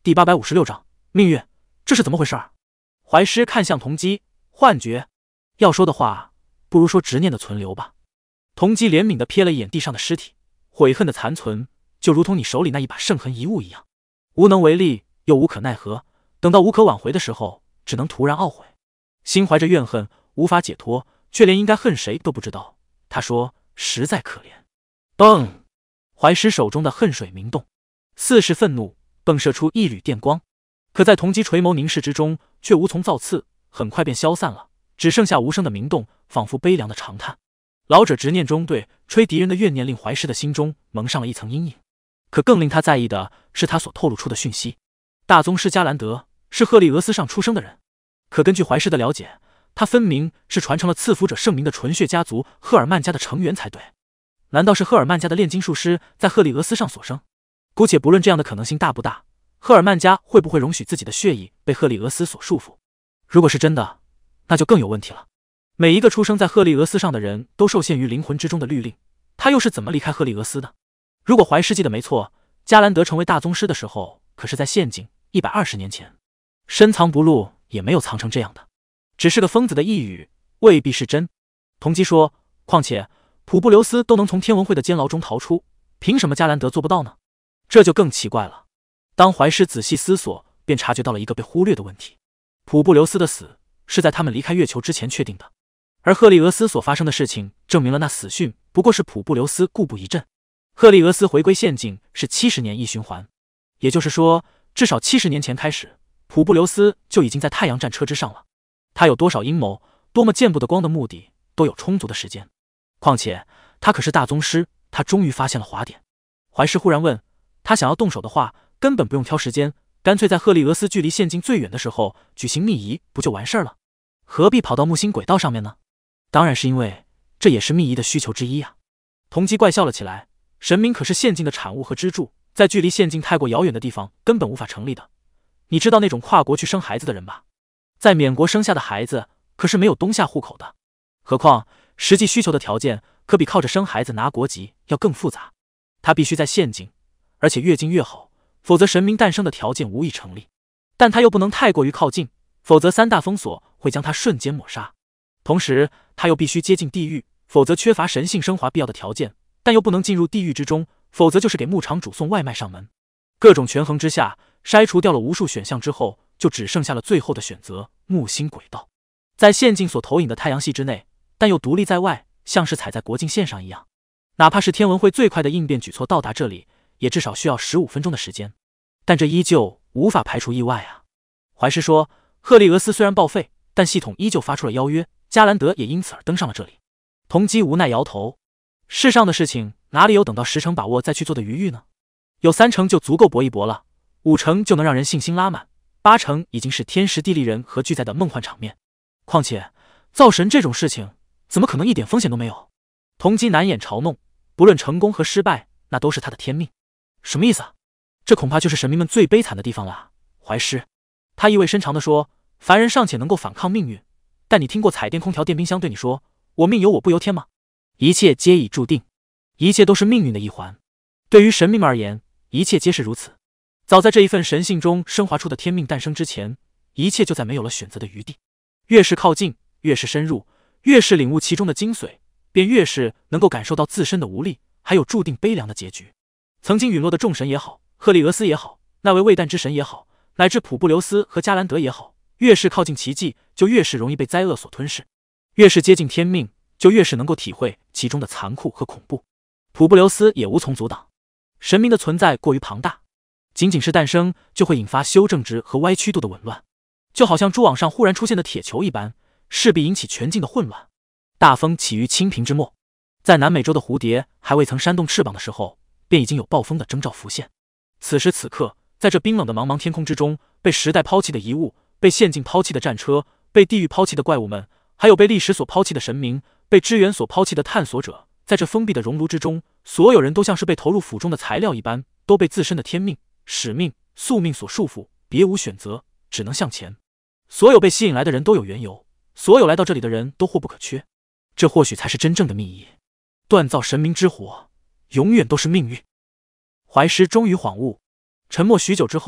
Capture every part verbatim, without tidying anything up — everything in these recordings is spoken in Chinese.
第八百五十六章命运，这是怎么回事儿？怀师看向童姬，幻觉。要说的话，不如说执念的存留吧。童姬怜悯地瞥了一眼地上的尸体，悔恨的残存，就如同你手里那一把圣痕遗物一样，无能为力，又无可奈何。等到无可挽回的时候，只能突然懊悔。心怀着怨恨，无法解脱，却连应该恨谁都不知道。他说：“实在可怜。”嘣！怀师手中的恨水明动，似是愤怒，迸射出一缕电光。可在童姬垂眸凝视之中，却无从造次，很快便消散了，只剩下无声的鸣动，仿佛悲凉的长叹。老者执念中对吹敌人的怨念，令怀师的心中蒙上了一层阴影。可更令他在意的是他所透露出的讯息：大宗师加兰德是赫利俄斯上出生的人。可根据怀师的了解，他分明是传承了赐福者圣名的纯血家族赫尔曼家的成员才对。难道是赫尔曼家的炼金术师在赫利俄斯上所生？姑且不论这样的可能性大不大，赫尔曼家会不会容许自己的血液被赫利俄斯所束缚？如果是真的，那就更有问题了。每一个出生在赫利俄斯上的人都受限于灵魂之中的律令，他又是怎么离开赫利俄斯的？如果怀师记得没错，加兰德成为大宗师的时候，可是在陷阱一百二十年前，深藏不露也没有藏成这样的，只是个疯子的呓语，未必是真。童姬说：“况且普布留斯都能从天文会的监牢中逃出，凭什么加兰德做不到呢？”这就更奇怪了。当怀师仔细思索，便察觉到了一个被忽略的问题：普布留斯的死是在他们离开月球之前确定的，而赫利俄斯所发生的事情证明了那死讯不过是普布留斯故布疑阵。赫利俄斯回归陷阱是七十年一循环，也就是说，至少七十年前开始，普布留斯就已经在太阳战车之上了。他有多少阴谋，多么见不得光的目的，都有充足的时间。况且他可是大宗师，他终于发现了滑点。怀师忽然问，他想要动手的话，根本不用挑时间，干脆在赫利俄斯距离陷阱最远的时候举行密仪，不就完事儿了？何必跑到木星轨道上面呢？当然是因为这也是密仪的需求之一啊。童姬怪笑了起来，神明可是陷阱的产物和支柱，在距离陷阱太过遥远的地方根本无法成立的。你知道那种跨国去生孩子的人吧？在缅国生下的孩子可是没有东夏户口的，何况实际需求的条件可比靠着生孩子拿国籍要更复杂。他必须在陷阱，而且越近越好，否则神明诞生的条件无以成立。但他又不能太过于靠近，否则三大封锁会将他瞬间抹杀。同时他又必须接近地狱，否则缺乏神性升华必要的条件，但又不能进入地狱之中，否则就是给牧场主送外卖上门。各种权衡之下，筛除掉了无数选项之后，就只剩下了最后的选择：木星轨道。在陷阱所投影的太阳系之内，但又独立在外，像是踩在国境线上一样。哪怕是天文会最快的应变举措到达这里，也至少需要十五分钟的时间。但这依旧无法排除意外啊。怀师说，赫利俄斯虽然报废，但系统依旧发出了邀约，加兰德也因此而登上了这里。童姬无奈摇头，世上的事情哪里有等到十成把握再去做的余裕呢？有三成就足够搏一搏了，五成就能让人信心拉满，八成已经是天时地利人和俱在的梦幻场面。况且造神这种事情怎么可能一点风险都没有？童姬难掩嘲弄，不论成功和失败，那都是他的天命。什么意思啊？这恐怕就是神明们最悲惨的地方了啊。怀师他意味深长地说，凡人尚且能够反抗命运，但你听过彩电空调电冰箱对你说我命由我不由天吗？一切皆已注定，一切都是命运的一环。对于神明们而言，一切皆是如此。早在这一份神性中升华出的天命诞生之前，一切就再没有了选择的余地。越是靠近，越是深入，越是领悟其中的精髓，便越是能够感受到自身的无力，还有注定悲凉的结局。曾经陨落的众神也好，赫利俄斯也好，那位未诞之神也好，乃至普布留斯和加兰德也好，越是靠近奇迹，就越是容易被灾厄所吞噬；越是接近天命，就越是能够体会其中的残酷和恐怖。普布留斯也无从阻挡，神明的存在过于庞大，仅仅是诞生就会引发修正值和歪曲度的紊乱，就好像蛛网上忽然出现的铁球一般，势必引起全境的混乱。大风起于清平之末，在南美洲的蝴蝶还未曾扇动翅膀的时候，便已经有暴风的征兆浮现。此时此刻，在这冰冷的茫茫天空之中，被时代抛弃的遗物，被陷阱抛弃的战车，被地狱抛弃的怪物们，还有被历史所抛弃的神明，被支援所抛弃的探索者，在这封闭的熔炉之中，所有人都像是被投入釜中的材料一般，都被自身的天命、使命、宿命所束缚，别无选择，只能向前。所有被吸引来的人都有缘由，所有来到这里的人都或不可缺。这或许才是真正的密意。锻造神明之火，永远都是命运。怀师终于恍悟，沉默许久之后，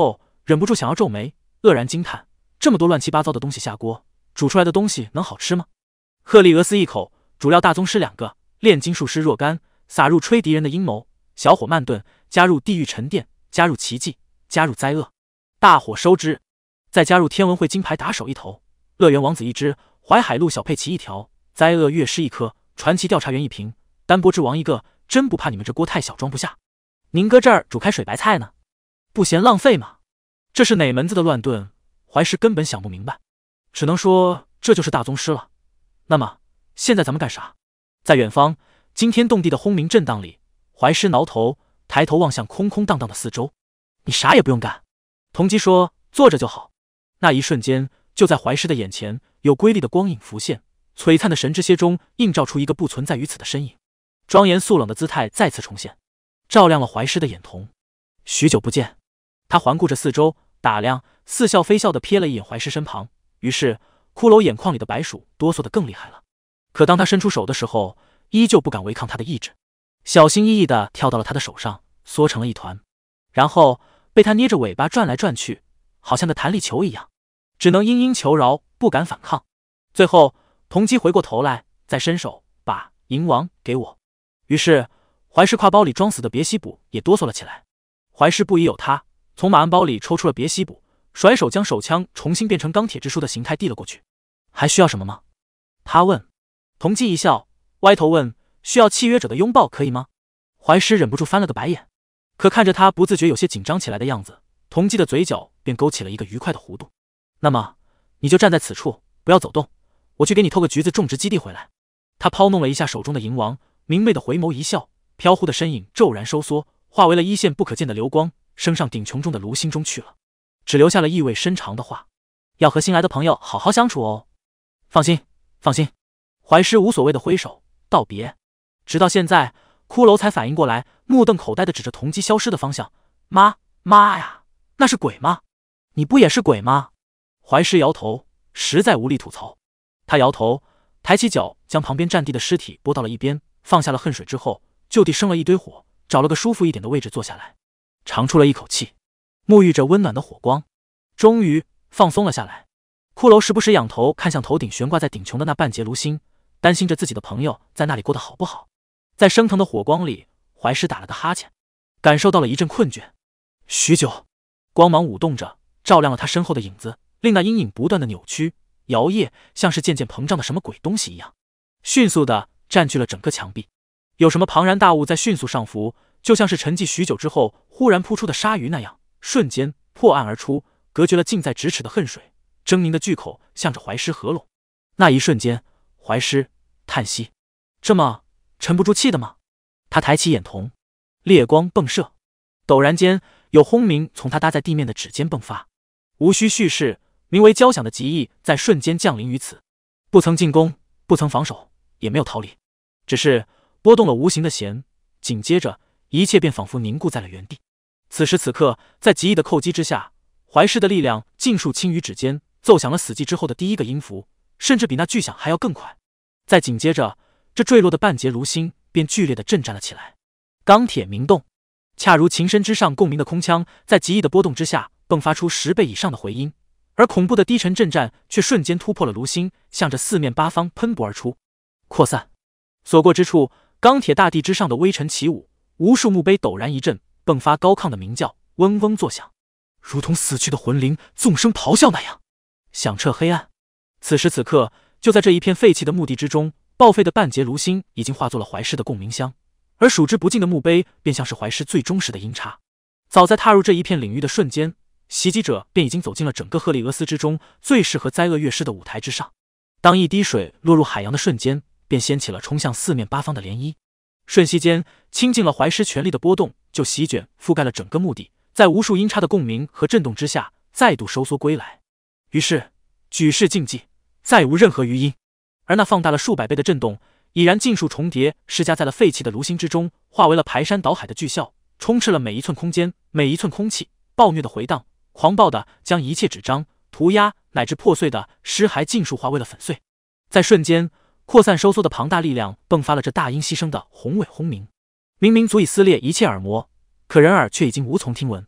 忍不住想要皱眉，愕然惊叹：这么多乱七八糟的东西下锅，煮出来的东西能好吃吗？赫利俄斯一口，主料大宗师两个，炼金术师若干，撒入吹笛人的阴谋，小火慢炖，加入地狱沉淀，加入奇迹，加入灾厄，大火收之，再加入天文会金牌打手一头，乐园王子一只，淮海路小佩奇一条，灾厄乐师一颗，传奇调查员一瓶，单波之王一个，真不怕你们这锅太小装不下。您搁这儿煮开水白菜呢，不嫌浪费吗？这是哪门子的乱炖？怀师根本想不明白，只能说这就是大宗师了。那么现在咱们干啥？在远方惊天动地的轰鸣震荡里，怀师挠头，抬头望向空空荡荡的四周。你啥也不用干，童基说，坐着就好。那一瞬间，就在怀师的眼前，有瑰丽的光影浮现，璀璨的神之蝎中映照出一个不存在于此的身影，庄严肃冷的姿态再次重现，照亮了怀师的眼瞳。许久不见，他环顾着四周，打量，似笑非笑地瞥了一眼怀师身旁，于是骷髅眼眶里的白鼠哆嗦得更厉害了。可当他伸出手的时候，依旧不敢违抗他的意志，小心翼翼地跳到了他的手上，缩成了一团，然后被他捏着尾巴转来转去，好像个弹力球一样，只能殷殷求饶，不敢反抗。最后童基回过头来，再伸手把银王给我。于是怀师挎包里装死的别西卜也哆嗦了起来。怀师不疑有他，从马鞍包里抽出了别西卜，甩手将手枪重新变成钢铁之书的形态递了过去。还需要什么吗？他问。童基一笑，歪头问：需要契约者的拥抱可以吗？怀师忍不住翻了个白眼，可看着他不自觉有些紧张起来的样子，童基的嘴角便勾起了一个愉快的弧度。那么你就站在此处，不要走动，我去给你偷个橘子种植基地回来。他抛弄了一下手中的银王，明媚的回眸一笑，飘忽的身影骤然收缩，化为了一线不可见的流光，升上顶穹中的炉心中去了，只留下了意味深长的话：要和新来的朋友好好相处哦。放心放心。怀师无所谓的挥手道别。直到现在，骷髅才反应过来，目瞪口呆的指着童基消失的方向：妈妈呀，那是鬼吗？你不也是鬼吗？怀师摇头，实在无力吐槽。他摇头，抬起脚将旁边占地的尸体拨到了一边，放下了恨水之后，就地生了一堆火，找了个舒服一点的位置坐下来，长出了一口气，沐浴着温暖的火光，终于放松了下来。骷髅时不时仰头看向头顶悬挂在顶穹的那半截炉心，担心着自己的朋友在那里过得好不好。在升腾的火光里，怀师打了个哈欠，感受到了一阵困倦。许久，光芒舞动着，照亮了他身后的影子，令那阴影不断的扭曲摇曳，像是渐渐膨胀的什么鬼东西一样，迅速的占据了整个墙壁。有什么庞然大物在迅速上浮，就像是沉寂许久之后忽然扑出的鲨鱼那样，瞬间破案而出，隔绝了近在咫尺的恨水，狰狞的巨口向着怀师合拢。那一瞬间，怀师叹息：这么沉不住气的吗？他抬起眼瞳，烈光迸射，陡然间有轰鸣从他搭在地面的指尖迸发，无需叙事，名为交响的极意在瞬间降临于此，不曾进攻，不曾防守，也没有逃离，只是拨动了无形的弦，紧接着一切便仿佛凝固在了原地。此时此刻，在极意的叩击之下，怀师的力量尽数倾于指尖，奏响了死寂之后的第一个音符，甚至比那巨响还要更快。再紧接着，这坠落的半截炉心便剧烈的震颤了起来，钢铁鸣动，恰如琴身之上共鸣的空腔，在极意的波动之下迸发出十倍以上的回音，而恐怖的低沉震颤却瞬间突破了炉心，向着四面八方喷薄而出，扩散。所过之处，钢铁大地之上的微尘起舞，无数墓碑陡然一震，迸发高亢的鸣叫，嗡嗡作响，如同死去的魂灵纵声咆哮那样，响彻黑暗。此时此刻，就在这一片废弃的墓地之中，报废的半截炉心已经化作了怀师的共鸣箱，而数之不尽的墓碑便像是怀师最忠实的音叉。早在踏入这一片领域的瞬间，袭击者便已经走进了整个赫利俄斯之中最适合灾厄乐师的舞台之上。当一滴水落入海洋的瞬间，便掀起了冲向四面八方的涟漪，瞬息间倾尽了怀师全力的波动，就席卷覆盖了整个墓地，在无数音叉的共鸣和震动之下再度收缩归来。于是举世静寂，再无任何余音，而那放大了数百倍的震动已然尽数重叠施加在了废弃的炉心之中，化为了排山倒海的巨啸，充斥了每一寸空间，每一寸空气，暴虐的回荡，狂暴的将一切纸张、涂鸦乃至破碎的尸骸尽数化为了粉碎。在瞬间扩散收缩的庞大力量迸发了这大音牺牲的宏伟轰鸣，明明足以撕裂一切耳膜，可人耳却已经无从听闻。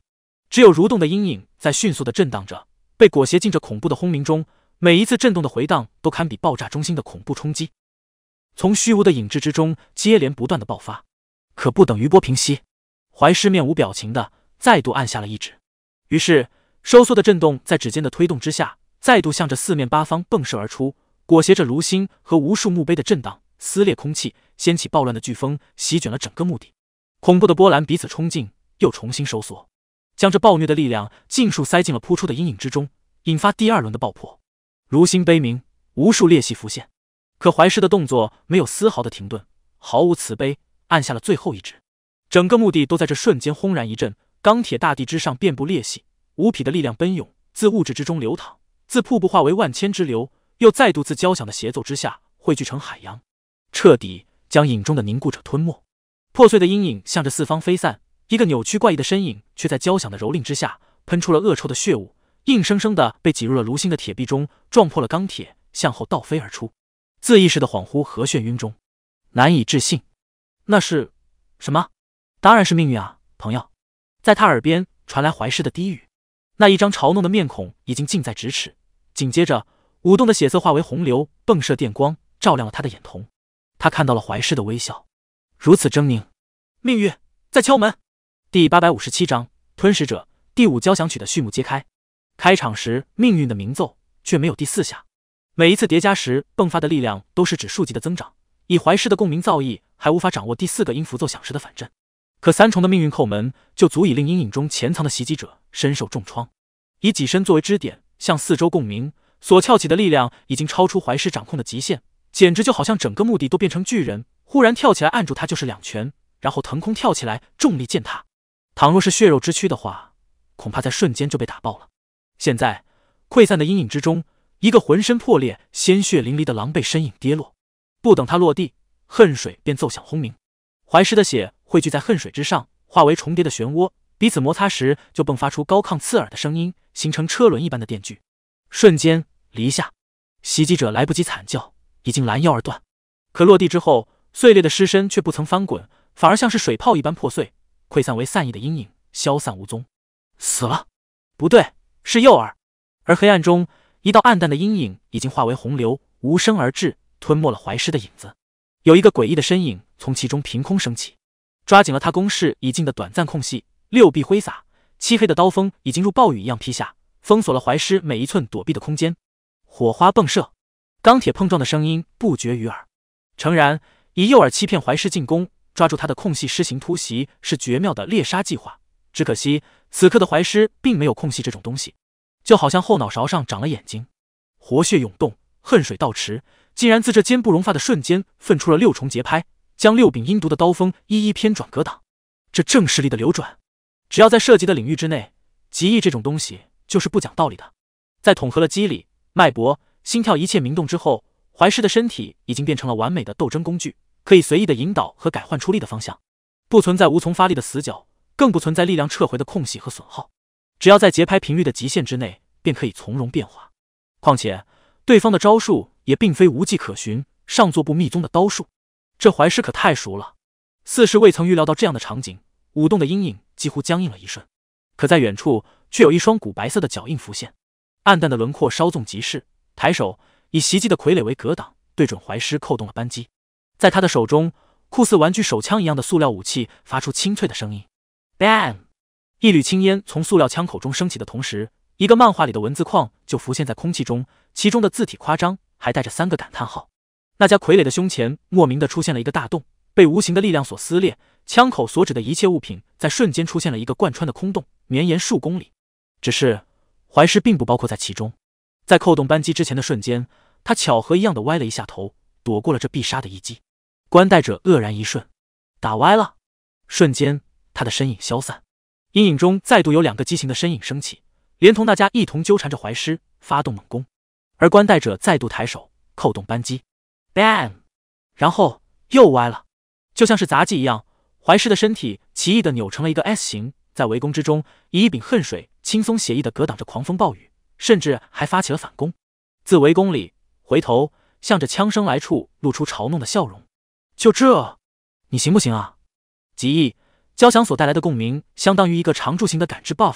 只有蠕动的阴影在迅速的震荡着，被裹挟进这恐怖的轰鸣中，每一次震动的回荡都堪比爆炸中心的恐怖冲击，从虚无的影质之中接连不断的爆发，可不等余波平息，怀师面无表情的再度按下了一指，于是收缩的震动在指尖的推动之下，再度向着四面八方迸射而出，裹挟着炉心和无数墓碑的震荡，撕裂空气，掀起暴乱的飓风，席卷了整个墓地。恐怖的波澜彼此冲进，又重新收缩，将这暴虐的力量尽数塞进了扑出的阴影之中，引发第二轮的爆破。如心悲鸣，无数裂隙浮现，可怀师的动作没有丝毫的停顿，毫无慈悲，按下了最后一指。整个墓地都在这瞬间轰然一震，钢铁大地之上遍布裂隙，无匹的力量奔涌，自物质之中流淌，自瀑布化为万千支流，又再度自交响的协奏之下汇聚成海洋，彻底将影中的凝固者吞没。破碎的阴影向着四方飞散，一个扭曲怪异的身影却在交响的蹂躏之下喷出了恶臭的血雾，硬生生的被挤入了炉心的铁壁中，撞破了钢铁，向后倒飞而出。自意识的恍惚和眩晕中，难以置信，那是什么？当然是命运啊，朋友。在他耳边传来怀师的低语，那一张嘲弄的面孔已经近在咫尺，紧接着舞动的血色化为洪流，迸射电光，照亮了他的眼瞳。他看到了怀师的微笑，如此狰狞。命运在敲门。第八百五十七章吞噬者第五交响曲的序幕揭开。开场时命运的鸣奏却没有第四下，每一次叠加时迸发的力量都是指数级的增长，以怀师的共鸣造诣还无法掌握第四个音符奏响时的反震，可三重的命运叩门就足以令阴影中潜藏的袭击者深受重创。以己身作为支点，向四周共鸣，所翘起的力量已经超出怀师掌控的极限，简直就好像整个墓地都变成巨人，忽然跳起来按住他就是两拳，然后腾空跳起来重力践踏。倘若是血肉之躯的话，恐怕在瞬间就被打爆了。现在溃散的阴影之中，一个浑身破裂鲜血淋漓的狼狈身影跌落，不等他落地，恨水便奏响轰鸣，怀师的血汇聚在恨水之上，化为重叠的漩涡，彼此摩擦时就迸发出高亢刺耳的声音，形成车轮一般的电锯。瞬间离下，袭击者来不及惨叫，已经拦腰而断。可落地之后，碎裂的尸身却不曾翻滚，反而像是水泡一般破碎，溃散为散逸的阴影，消散无踪。死了？不对，是诱饵。而黑暗中，一道暗淡的阴影已经化为洪流，无声而至，吞没了怀师的影子。有一个诡异的身影从其中凭空升起，抓紧了他攻势已尽的短暂空隙，六臂挥洒，漆黑的刀锋已经如暴雨一样劈下，封锁了怀师每一寸躲避的空间。火花迸射，钢铁碰撞的声音不绝于耳。诚然，以诱饵欺骗怀师进攻，抓住他的空隙施行突袭是绝妙的猎杀计划，只可惜此刻的怀师并没有空隙这种东西，就好像后脑勺上长了眼睛，活血涌动，恨水倒驰，竟然自这坚不容发的瞬间分出了六重节拍，将六柄阴毒的刀锋一一偏转格挡。这正势力的流转，只要在涉及的领域之内，极意这种东西就是不讲道理的。在统合了肌理、脉搏、心跳一切鸣动之后，怀师的身体已经变成了完美的斗争工具，可以随意的引导和改换出力的方向，不存在无从发力的死角，更不存在力量撤回的空隙和损耗。只要在节拍频率的极限之内，便可以从容变化。况且对方的招数也并非无迹可寻，上座部密宗的刀术，这怀师可太熟了。似是未曾预料到这样的场景，舞动的阴影几乎僵硬了一瞬，可在远处却有一双古白色的脚印浮现，暗淡的轮廓稍纵即逝，抬手以袭击的傀儡为格挡，对准怀师扣动了扳机。在他的手中，酷似玩具手枪一样的塑料武器发出清脆的声音 ，bang！ 一缕青烟从塑料枪口中升起的同时，一个漫画里的文字框就浮现在空气中，其中的字体夸张，还带着三个感叹号。那家傀儡的胸前莫名的出现了一个大洞，被无形的力量所撕裂，枪口所指的一切物品在瞬间出现了一个贯穿的空洞，绵延数公里。只是怀师并不包括在其中，在扣动扳机之前的瞬间，他巧合一样的歪了一下头，躲过了这必杀的一击。关带者愕然一瞬，打歪了。瞬间，他的身影消散，阴影中再度有两个畸形的身影升起，连同大家一同纠缠着怀师发动猛攻。而关带者再度抬手扣动扳机 ，bang！ 然后又歪了，就像是杂技一样，怀师的身体奇异的扭成了一个 S 型，在围攻之中，以一柄恨水轻松写意的格挡着狂风暴雨，甚至还发起了反攻。自围攻里回头，向着枪声来处露出嘲弄的笑容。就这，你行不行啊？极意交响所带来的共鸣，相当于一个常驻型的感知 buff，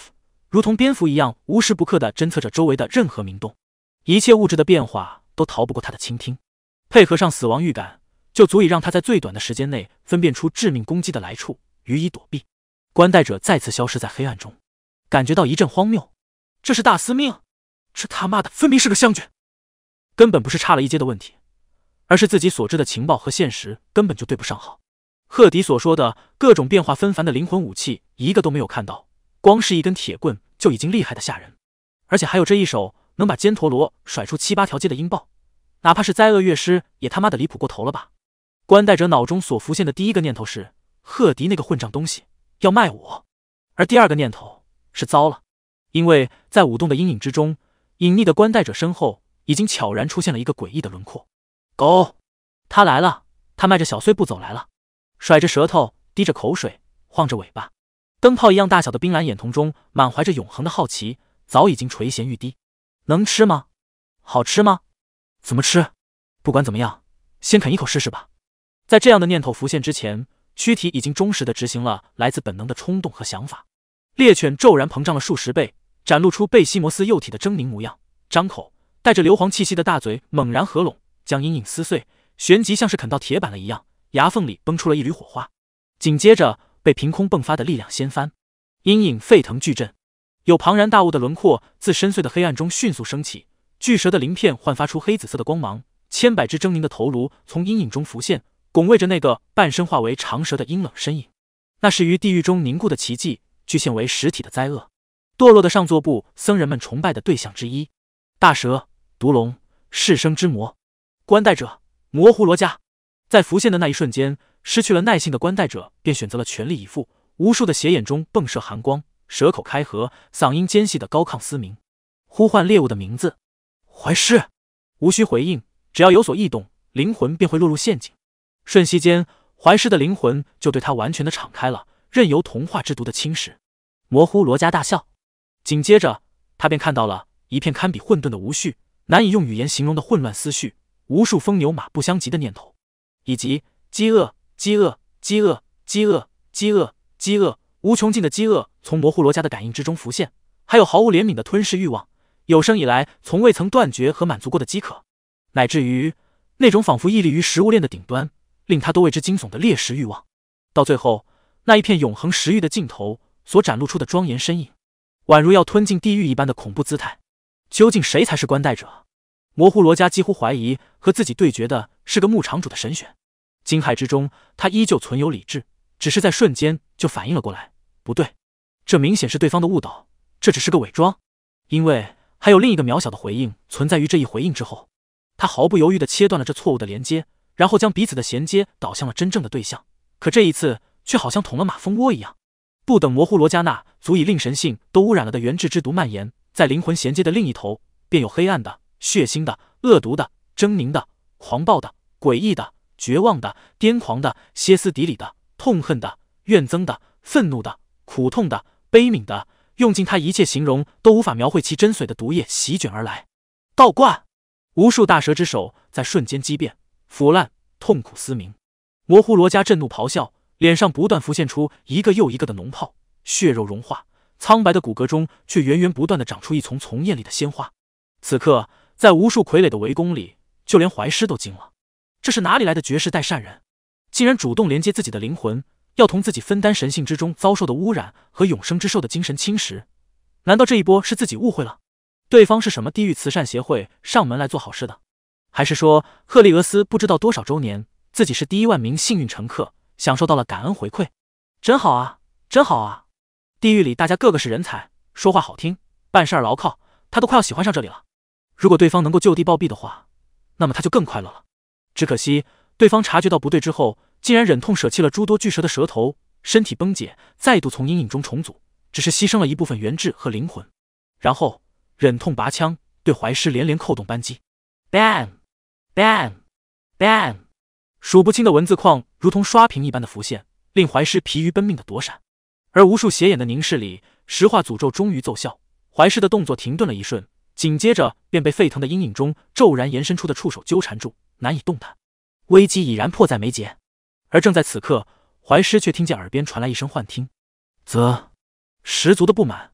如同蝙蝠一样无时不刻地侦测着周围的任何鸣动，一切物质的变化都逃不过他的倾听，配合上死亡预感，就足以让他在最短的时间内分辨出致命攻击的来处，予以躲避。关带者再次消失在黑暗中，感觉到一阵荒谬。这是大司命？这他妈的分明是个相卷！根本不是差了一阶的问题，而是自己所知的情报和现实根本就对不上号。赫迪所说的各种变化纷繁的灵魂武器一个都没有看到，光是一根铁棍就已经厉害的吓人，而且还有这一手能把尖陀螺甩出七八条街的鹰豹，哪怕是灾厄乐师也他妈的离谱过头了吧。关带者脑中所浮现的第一个念头是赫迪那个混账东西要卖我，而第二个念头是糟了，因为在舞动的阴影之中，隐匿的关带者身后已经悄然出现了一个诡异的轮廓。狗，他来了，他迈着小碎步走来了，甩着舌头，滴着口水，晃着尾巴，灯泡一样大小的冰蓝眼瞳中满怀着永恒的好奇，早已经垂涎欲滴。能吃吗？好吃吗？怎么吃？不管怎么样，先啃一口试试吧。在这样的念头浮现之前，躯体已经忠实地执行了来自本能的冲动和想法。猎犬骤然膨胀了数十倍，展露出贝西摩斯幼体的狰狞模样，张口，带着硫磺气息的大嘴猛然合拢，将阴影撕碎，旋即像是啃到铁板了一样，牙缝里崩出了一缕火花，紧接着被凭空迸发的力量掀翻，阴影沸腾巨震，有庞然大物的轮廓自深邃的黑暗中迅速升起，巨蛇的鳞片焕发出黑紫色的光芒，千百只狰狞的头颅从阴影中浮现，拱卫着那个半身化为长蛇的阴冷身影。那是于地狱中凝固的奇迹，具现为实体的灾厄，堕落的上座部僧人们崇拜的对象之一。大蛇、毒龙、噬生之魔、关带者、魔狐罗伽。在浮现的那一瞬间，失去了耐性的关带者便选择了全力以赴，无数的斜眼中迸射寒光，蛇口开合，嗓音尖细的高亢嘶鸣，呼唤猎物的名字。怀师！无需回应，只要有所异动，灵魂便会落入陷阱。瞬息间，怀师的灵魂就对他完全的敞开了，任由童话之毒的侵蚀。魔狐罗伽大笑，紧接着他便看到了一片堪比混沌的无序，难以用语言形容的混乱思绪，无数风牛马不相及的念头，以及饥饿、饥饿、饥饿、饥饿、饥饿、饥饿，无穷尽的饥饿从魔狐罗伽的感应之中浮现，还有毫无怜悯的吞噬欲望，有生以来从未曾断绝和满足过的饥渴，乃至于那种仿佛屹立于食物链的顶端，令他都为之惊悚的猎食欲望。到最后，那一片永恒食欲的尽头所展露出的庄严身影，宛如要吞进地狱一般的恐怖姿态。究竟谁才是关带者？魔狐罗伽几乎怀疑和自己对决的是个牧场主的神选。惊骇之中，他依旧存有理智，只是在瞬间就反应了过来，不对，这明显是对方的误导，这只是个伪装。因为还有另一个渺小的回应存在于这一回应之后，他毫不犹豫地切断了这错误的连接，然后将彼此的衔接导向了真正的对象。可这一次却好像捅了马蜂窝一样，不等魔狐罗伽那足以令神性都污染了的原质之毒蔓延，在灵魂衔接的另一头，便有黑暗的、血腥的、恶毒的、狰狞的、狂暴的、诡异的、绝望的、癫狂的、歇斯底里的、痛恨的、怨憎的、愤怒的、苦痛的、悲悯的，用尽他一切形容都无法描绘其真髓的毒液席卷而来。倒灌！无数大蛇之手在瞬间激变、腐烂、痛苦嘶鸣。魔狐罗伽震怒咆哮，脸上不断浮现出一个又一个的脓泡，血肉融化，苍白的骨骼中却源源不断地长出一丛丛艳丽的鲜花。此刻，在无数傀儡的围攻里，就连怀师都惊了。这是哪里来的绝世代善人，竟然主动连接自己的灵魂，要同自己分担神性之中遭受的污染和永生之兽的精神侵蚀？难道这一波是自己误会了？对方是什么地狱慈善协会上门来做好事的？还是说赫利俄斯不知道多少周年，自己是第一万名幸运乘客，享受到了感恩回馈？真好啊，真好啊！地狱里大家个个是人才，说话好听，办事儿牢靠，他都快要喜欢上这里了。如果对方能够就地暴毙的话，那么他就更快乐了。只可惜对方察觉到不对之后，竟然忍痛舍弃了诸多巨蛇的舌头，身体崩解，再度从阴影中重组，只是牺牲了一部分元智和灵魂，然后忍痛拔枪，对怀师连连扣动扳机。 Bam Bam Bam， 数不清的文字框如同刷屏一般的浮现，令怀师疲于奔命的躲闪。而无数斜眼的凝视里，石化诅咒终于奏效，怀师的动作停顿了一瞬，紧接着便被沸腾的阴影中骤然延伸出的触手纠缠住，难以动弹。危机已然迫在眉睫。而正在此刻，怀师却听见耳边传来一声幻听，啧，十足的不满。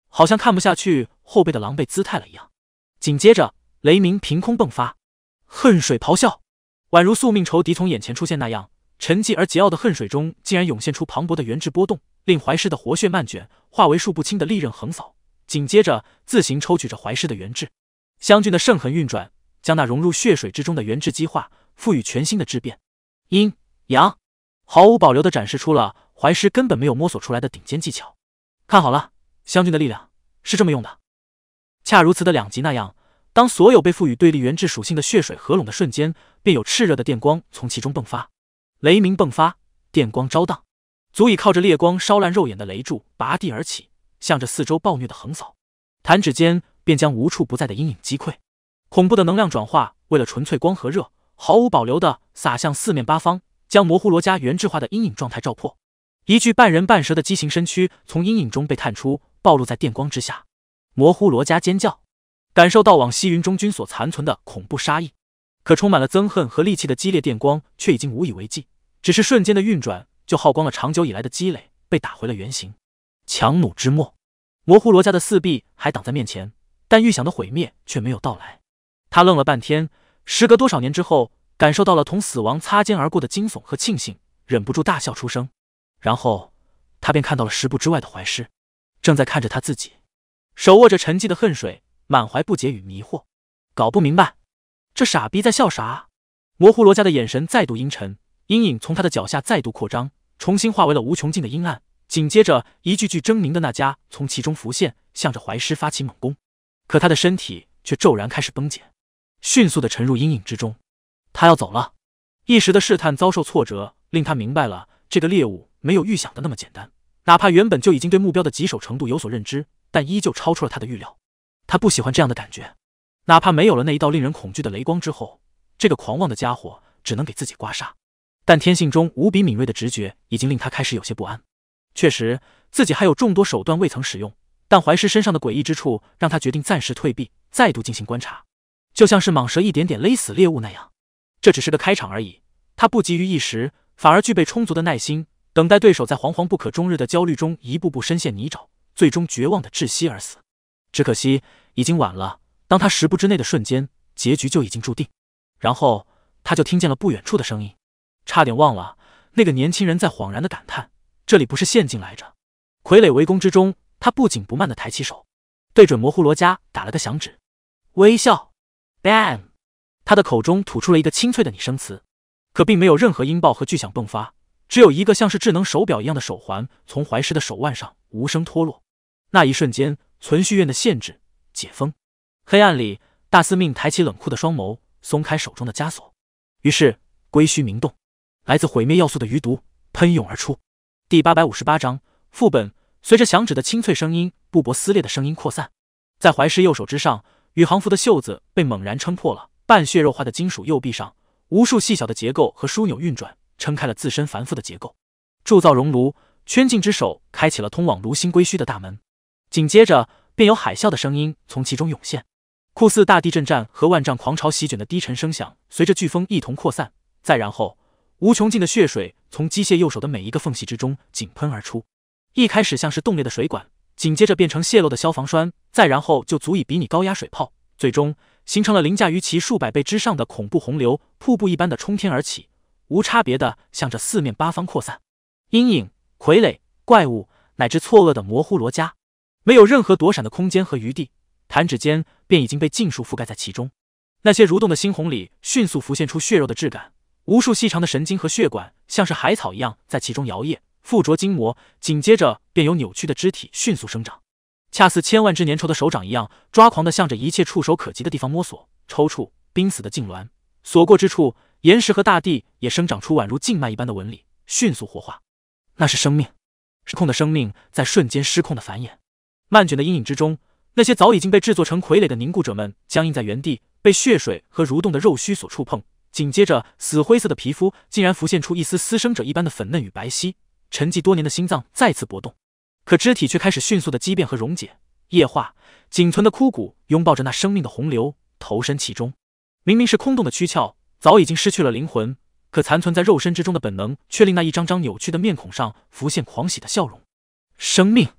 好像看不下去后背的狼狈姿态了一样。紧接着，雷鸣凭空迸发，恨水咆哮，宛如宿命仇敌从眼前出现那样，沉寂而桀骜的恨水中竟然涌现出磅礴的元质波动，令怀师的活血漫卷，化为数不清的利刃横扫。紧接着，自行抽取着怀师的元质，湘军的圣痕运转，将那融入血水之中的元质激化，赋予全新的质变。阴阳毫无保留地展示出了怀师根本没有摸索出来的顶尖技巧。看好了，湘军的力量是这么用的。恰如此的两极那样，当所有被赋予对立元质属性的血水合拢的瞬间，便有炽热的电光从其中迸发，雷鸣迸发，电光招荡，足以靠着烈光烧烂肉眼的雷柱拔地而起，向着四周暴虐的横扫，弹指间便将无处不在的阴影击溃。恐怖的能量转化，为了纯粹光和热，毫无保留地洒向四面八方，将魔呼罗家原质化的阴影状态照破。一具半人半蛇的畸形身躯从阴影中被探出，暴露在电光之下。魔呼罗家尖叫，感受到往西云中军所残存的恐怖杀意。可充满了憎恨和戾气的激烈电光却已经无以为继，只是瞬间的运转就耗光了长久以来的积累，被打回了原形。强弩之末，魔呼罗家的四壁还挡在面前，但预想的毁灭却没有到来。他愣了半天，时隔多少年之后，感受到了同死亡擦肩而过的惊悚和庆幸，忍不住大笑出声。然后他便看到了十步之外的怀师，正在看着他自己，手握着沉寂的恨水，满怀不解与迷惑。搞不明白这傻逼在笑啥？魔呼罗家的眼神再度阴沉，阴影从他的脚下再度扩张，重新化为了无穷尽的阴暗。紧接着，一具具狰狞的那家从其中浮现，向着怀师发起猛攻。可他的身体却骤然开始崩解，迅速地沉入阴影之中。他要走了。一时的试探遭受挫折，令他明白了这个猎物没有预想的那么简单。哪怕原本就已经对目标的棘手程度有所认知，但依旧超出了他的预料。他不喜欢这样的感觉。哪怕没有了那一道令人恐惧的雷光之后，这个狂妄的家伙只能给自己刮痧。但天性中无比敏锐的直觉已经令他开始有些不安。确实，自己还有众多手段未曾使用，但怀师身上的诡异之处让他决定暂时退避，再度进行观察。就像是蟒蛇一点点勒死猎物那样。这只是个开场而已，他不急于一时，反而具备充足的耐心，等待对手在惶惶不可终日的焦虑中一步步深陷泥沼，最终绝望的窒息而死。只可惜已经晚了，当他十步之内的瞬间，结局就已经注定。然后他就听见了不远处的声音，差点忘了，那个年轻人在恍然的感叹，这里不是陷阱来着。傀儡围攻之中，他不紧不慢地抬起手，对准魔呼罗家打了个响指，微笑 bam， 他的口中吐出了一个清脆的拟声词，可并没有任何音爆和巨响迸发，只有一个像是智能手表一样的手环从怀师的手腕上无声脱落。那一瞬间，存续院的限制解封。黑暗里，大司命抬起冷酷的双眸，松开手中的枷锁。于是龟须鸣动，来自毁灭要素的余毒喷涌而出。第八百五十八章副本。随着响指的清脆声音，布帛撕裂的声音扩散，在怀师右手之上，宇航服的袖子被猛然撑破了，半血肉化的金属右臂上，无数细小的结构和枢纽运转，撑开了自身繁复的结构。铸造熔炉，圈禁之手开启了通往炉心龟须的大门。紧接着，便有海啸的声音从其中涌现，酷似大地震战和万丈狂潮席卷的低沉声响，随着飓风一同扩散。再然后，无穷尽的血水从机械右手的每一个缝隙之中井喷而出。一开始像是冻裂的水管，紧接着变成泄漏的消防栓，再然后就足以比拟高压水炮，最终形成了凌驾于其数百倍之上的恐怖洪流，瀑布一般的冲天而起，无差别的向着四面八方扩散。阴影、傀儡、怪物乃至错愕的魔呼罗家，没有任何躲闪的空间和余地，弹指间便已经被尽数覆盖在其中。那些蠕动的猩红里迅速浮现出血肉的质感，无数细长的神经和血管像是海草一样在其中摇曳，附着筋膜，紧接着便有扭曲的肢体迅速生长，恰似千万只粘稠的手掌一样，抓狂地向着一切触手可及的地方摸索、抽搐，濒死的痉挛。所过之处，岩石和大地也生长出宛如静脉一般的纹理，迅速活化。那是生命，失控的生命在瞬间失控的繁衍。漫卷的阴影之中，那些早已经被制作成傀儡的凝固者们僵硬在原地，被血水和蠕动的肉须所触碰。紧接着，死灰色的皮肤竟然浮现出一丝私生者一般的粉嫩与白皙。沉寂多年的心脏再次搏动，可肢体却开始迅速的畸变和溶解、液化，仅存的枯骨拥抱着那生命的洪流，投身其中。明明是空洞的躯壳，早已经失去了灵魂，可残存在肉身之中的本能，却令那一张张扭曲的面孔上浮现狂喜的笑容。生命，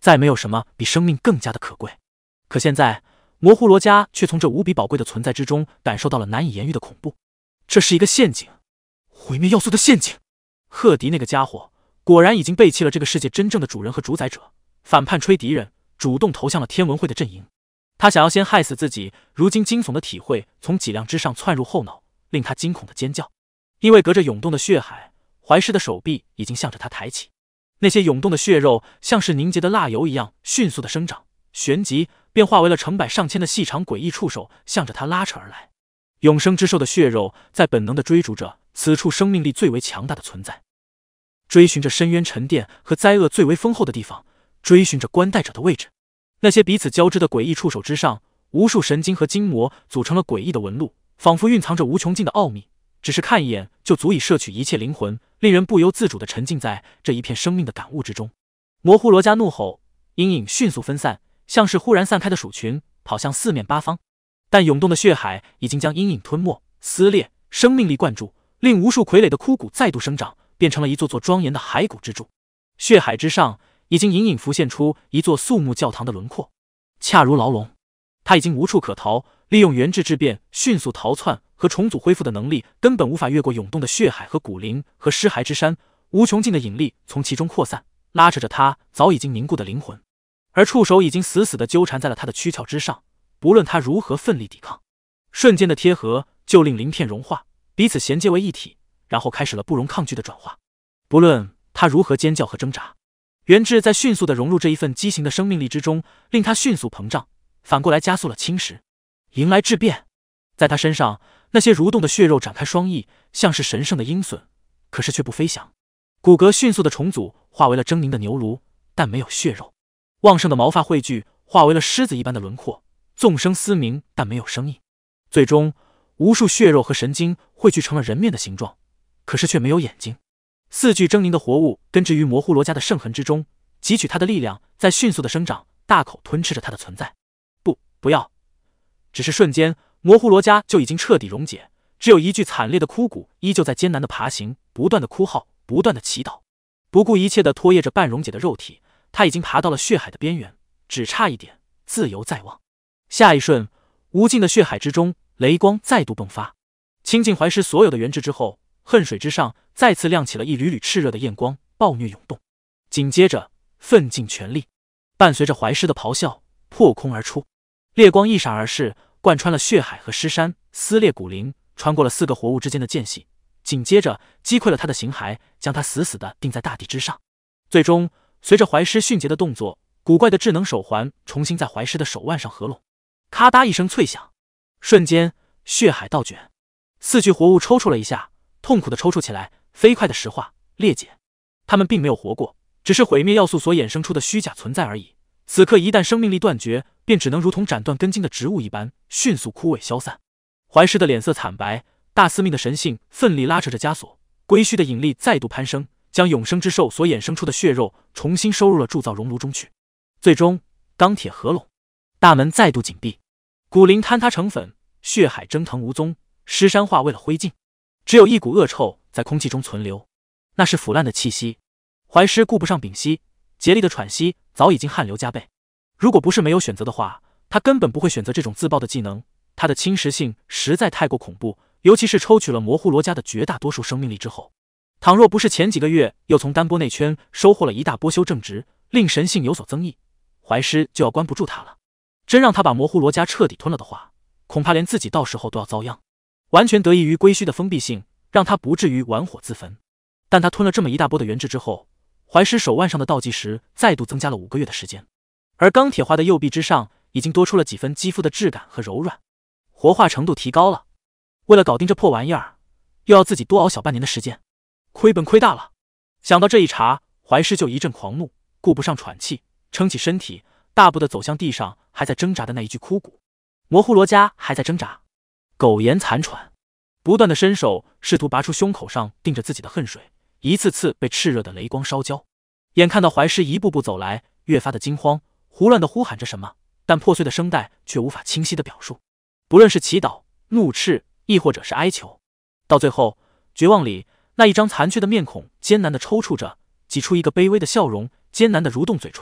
再没有什么比生命更加的可贵。可现在，模糊罗家却从这无比宝贵的存在之中感受到了难以言喻的恐怖。这是一个陷阱，毁灭要素的陷阱。赫迪那个家伙果然已经背弃了这个世界真正的主人和主宰者，反叛吹敌人，主动投向了天文会的阵营。他想要先害死自己，如今惊悚的体会从脊梁之上窜入后脑，令他惊恐的尖叫。因为隔着涌动的血海，怀师的手臂已经向着他抬起，那些涌动的血肉像是凝结的蜡油一样迅速的生长，旋即便化为了成百上千的细长诡异触手，向着他拉扯而来。永生之兽的血肉在本能地追逐着此处生命力最为强大的存在，追寻着深渊沉淀和灾厄最为丰厚的地方，追寻着关带者的位置。那些彼此交织的诡异触手之上，无数神经和筋膜组成了诡异的纹路，仿佛蕴藏着无穷尽的奥秘，只是看一眼就足以摄取一切灵魂，令人不由自主地沉浸在这一片生命的感悟之中。模糊罗家怒吼，阴影迅速分散，像是忽然散开的鼠群，跑向四面八方。但涌动的血海已经将阴影吞没、撕裂，生命力灌注，令无数傀儡的枯骨再度生长，变成了一座座庄严的骸骨之柱。血海之上，已经隐隐浮现出一座肃穆教堂的轮廓，恰如牢笼。他已经无处可逃，利用元智质变迅速逃窜和重组恢复的能力，根本无法越过涌动的血海和骨灵和尸骸之山。无穷尽的引力从其中扩散，拉扯着他早已经凝固的灵魂，而触手已经死死地纠缠在了他的躯壳之上。不论他如何奋力抵抗，瞬间的贴合就令鳞片融化，彼此衔接为一体，然后开始了不容抗拒的转化。不论他如何尖叫和挣扎，元智在迅速地融入这一份畸形的生命力之中，令他迅速膨胀，反过来加速了侵蚀，迎来质变。在他身上，那些蠕动的血肉展开双翼，像是神圣的鹰隼，可是却不飞翔。骨骼迅速的重组，化为了狰狞的牛颅，但没有血肉。旺盛的毛发汇聚，化为了狮子一般的轮廓，纵声嘶鸣，但没有声音。最终，无数血肉和神经汇聚成了人面的形状，可是却没有眼睛。四具狰狞的活物根植于模糊罗家的圣痕之中，汲取他的力量，在迅速的生长，大口吞吃着他的存在。不，不要！只是瞬间，模糊罗家就已经彻底溶解，只有一具惨烈的枯骨依旧在艰难的爬行，不断的哭号，不断的祈祷，不顾一切的拖曳着半溶解的肉体。他已经爬到了血海的边缘，只差一点，自由在望。下一瞬，无尽的血海之中，雷光再度迸发，倾尽怀师所有的元智之后，恨水之上再次亮起了一缕缕炽热的焰光，暴虐涌动。紧接着，奋尽全力，伴随着怀师的咆哮，破空而出，烈光一闪而逝，贯穿了血海和尸山，撕裂骨灵，穿过了四个活物之间的间隙，紧接着击溃了他的形骸，将他死死地钉在大地之上。最终，随着怀师迅捷的动作，古怪的智能手环重新在怀师的手腕上合拢。咔嗒一声脆响，瞬间血海倒卷，四具活物抽搐了一下，痛苦的抽搐起来，飞快的石化裂解。他们并没有活过，只是毁灭要素所衍生出的虚假存在而已。此刻一旦生命力断绝，便只能如同斩断根茎的植物一般，迅速枯萎消散。怀师的脸色惨白，大司命的神性奋力拉扯着枷锁，龟墟的引力再度攀升，将永生之兽所衍生出的血肉重新收入了铸造熔炉中去。最终，钢铁合拢，大门再度紧闭，骨灵坍塌成粉，血海蒸腾无踪，尸山化为了灰烬，只有一股恶臭在空气中存留，那是腐烂的气息。怀师顾不上屏息，竭力的喘息早已经汗流浃背。如果不是没有选择的话，他根本不会选择这种自爆的技能。他的侵蚀性实在太过恐怖，尤其是抽取了模糊罗家的绝大多数生命力之后，倘若不是前几个月又从丹波内圈收获了一大波修正值，令神性有所增益，怀师就要关不住他了。真让他把模糊罗家彻底吞了的话，恐怕连自己到时候都要遭殃。完全得益于龟墟的封闭性，让他不至于玩火自焚。但他吞了这么一大波的元智之后，怀师手腕上的倒计时再度增加了五个月的时间，而钢铁化的右臂之上已经多出了几分肌肤的质感和柔软，活化程度提高了。为了搞定这破玩意儿，又要自己多熬小半年的时间，亏本亏大了。想到这一茬，怀师就一阵狂怒，顾不上喘气，撑起身体，大步的走向地上还在挣扎的那一具枯骨。模糊罗家还在挣扎，苟延残喘，不断的伸手试图拔出胸口上钉着自己的恨水，一次次被炽热的雷光烧焦。眼看到怀师一步步走来，越发的惊慌，胡乱的呼喊着什么，但破碎的声带却无法清晰的表述，不论是祈祷、怒斥，亦或者是哀求。到最后，绝望里，那一张残缺的面孔艰难的抽搐着，挤出一个卑微的笑容，艰难的蠕动嘴唇，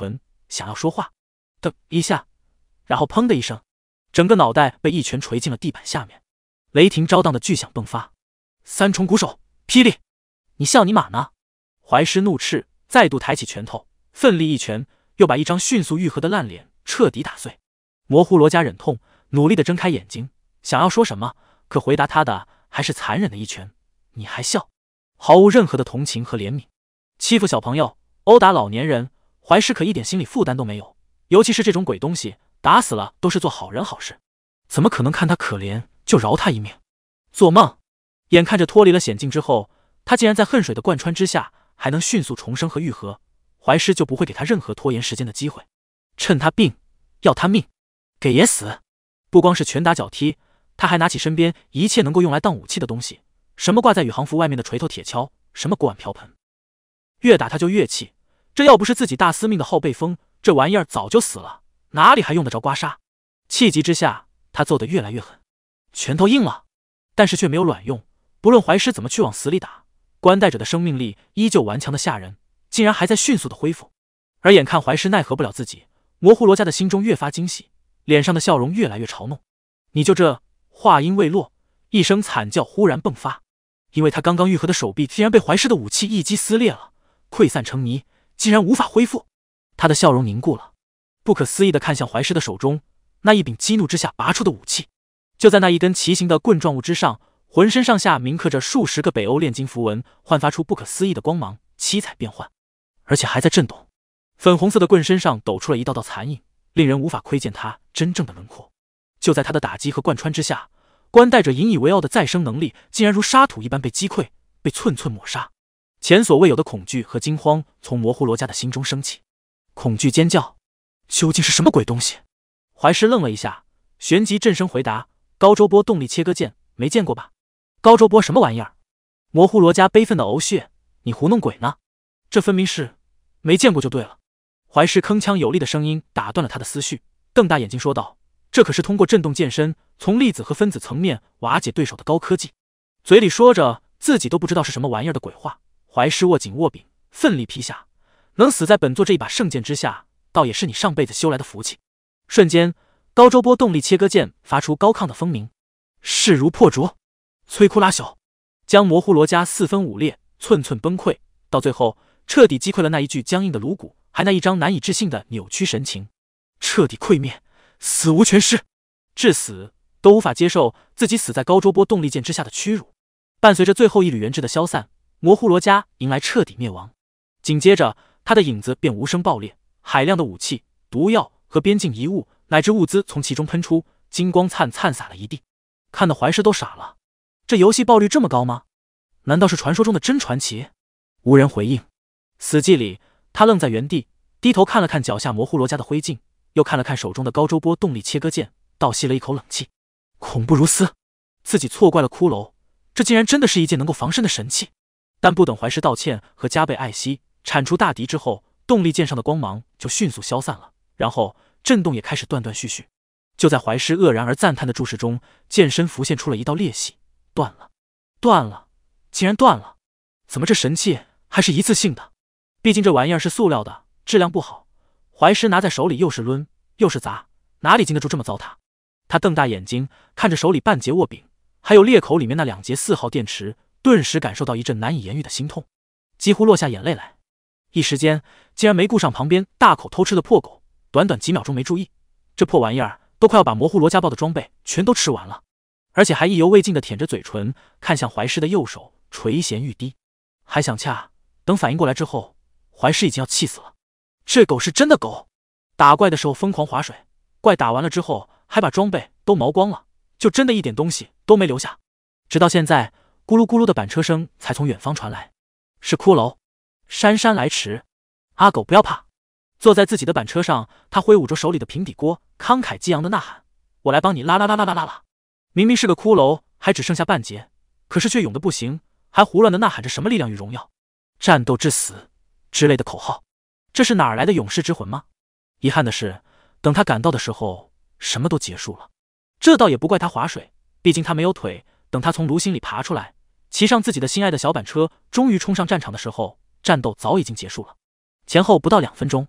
想要说话的一下，然后砰的一声，整个脑袋被一拳锤进了地板下面，雷霆招荡的巨响迸发。三重鼓手霹雳，你笑你马呢？怀师怒斥，再度抬起拳头，奋力一拳，又把一张迅速愈合的烂脸彻底打碎。模糊罗家忍痛努力的睁开眼睛，想要说什么，可回答他的还是残忍的一拳。你还笑？毫无任何的同情和怜悯。欺负小朋友，殴打老年人，怀师可一点心理负担都没有，尤其是这种鬼东西，打死了都是做好人好事，怎么可能看他可怜就饶他一命？做梦！眼看着脱离了险境之后，他竟然在恨水的贯穿之下还能迅速重生和愈合，怀师就不会给他任何拖延时间的机会，趁他病要他命，给也死。不光是拳打脚踢，他还拿起身边一切能够用来当武器的东西，什么挂在宇航服外面的锤头铁锹，什么锅碗瓢盆，越打他就越气。这要不是自己大司命的号背风，这玩意儿早就死了，哪里还用得着刮痧？气急之下，他揍得越来越狠，拳头硬了，但是却没有卵用。不论怀师怎么去往死里打，关带着的生命力依旧顽强的吓人，竟然还在迅速的恢复。而眼看怀师奈何不了自己，模糊罗家的心中越发惊喜，脸上的笑容越来越嘲弄。你就这……话音未落，一声惨叫忽然迸发，因为他刚刚愈合的手臂竟然被怀师的武器一击撕裂了，溃散成泥，竟然无法恢复。他的笑容凝固了，不可思议地看向怀师的手中那一柄激怒之下拔出的武器。就在那一根奇形的棍状物之上，浑身上下铭刻着数十个北欧炼金符文，焕发出不可思议的光芒，七彩变幻，而且还在震动。粉红色的棍身上抖出了一道道残影，令人无法窥见它真正的轮廓。就在他的打击和贯穿之下，关带着引以为傲的再生能力竟然如沙土一般被击溃，被寸寸抹杀。前所未有的恐惧和惊慌从模糊罗家的心中升起，恐惧尖叫，究竟是什么鬼东西？怀师愣了一下，旋即震声回答：高周波动力切割剑，没见过吧？高周波什么玩意儿？模糊罗家悲愤的呕血，你糊弄鬼呢？这分明是没见过就对了。怀师铿锵有力的声音打断了他的思绪，瞪大眼睛说道：这可是通过震动剑身，从粒子和分子层面瓦解对手的高科技。嘴里说着自己都不知道是什么玩意儿的鬼话，怀师握紧握柄，奋力劈下。能死在本座这一把圣剑之下，倒也是你上辈子修来的福气。瞬间，高周波动力切割剑发出高亢的风鸣，势如破竹，摧枯拉朽，将模糊罗家四分五裂，寸寸崩溃，到最后彻底击溃了那一具僵硬的颅骨，还那一张难以置信的扭曲神情，彻底溃灭，死无全尸，至死都无法接受自己死在高周波动力剑之下的屈辱。伴随着最后一缕元气的消散，模糊罗家迎来彻底灭亡。紧接着，他的影子便无声爆裂，海量的武器、毒药和边境遗物乃至物资从其中喷出，金光灿灿洒了一地，看得怀师都傻了。这游戏爆率这么高吗？难道是传说中的真传奇？无人回应。死寂里，他愣在原地，低头看了看脚下模糊罗家的灰烬，又看了看手中的高周波动力切割剑，倒吸了一口冷气。恐怖如斯，自己错怪了骷髅，这竟然真的是一件能够防身的神器。但不等怀师道歉和加倍爱惜，铲除大敌之后，动力剑上的光芒就迅速消散了，然后震动也开始断断续续。就在怀师愕然而赞叹的注视中，剑身浮现出了一道裂隙，断了，断了，竟然断了！怎么这神器还是一次性的？毕竟这玩意儿是塑料的，质量不好。怀师拿在手里又是抡又是砸，哪里经得住这么糟蹋？他瞪大眼睛看着手里半截握柄，还有裂口里面那两节四号电池，顿时感受到一阵难以言喻的心痛，几乎落下眼泪来。一时间竟然没顾上旁边大口偷吃的破狗，短短几秒钟没注意，这破玩意儿都快要把模糊罗家豹的装备全都吃完了，而且还意犹未尽地舔着嘴唇看向怀师的右手，垂涎欲滴。还想掐，等反应过来之后，怀师已经要气死了。这狗是真的狗，打怪的时候疯狂划水，怪打完了之后还把装备都毛光了，就真的一点东西都没留下。直到现在，咕噜咕噜的板车声才从远方传来，是骷髅姗姗来迟。阿狗不要怕，坐在自己的板车上，他挥舞着手里的平底锅，慷慨激昂的呐喊：我来帮你拉拉拉拉拉拉拉！明明是个骷髅，还只剩下半截，可是却勇得不行，还胡乱的呐喊着什么力量与荣耀、战斗至死之类的口号。这是哪儿来的勇士之魂吗？遗憾的是，等他赶到的时候，什么都结束了。这倒也不怪他划水，毕竟他没有腿。等他从炉心里爬出来，骑上自己的心爱的小板车，终于冲上战场的时候，战斗早已经结束了。前后不到两分钟，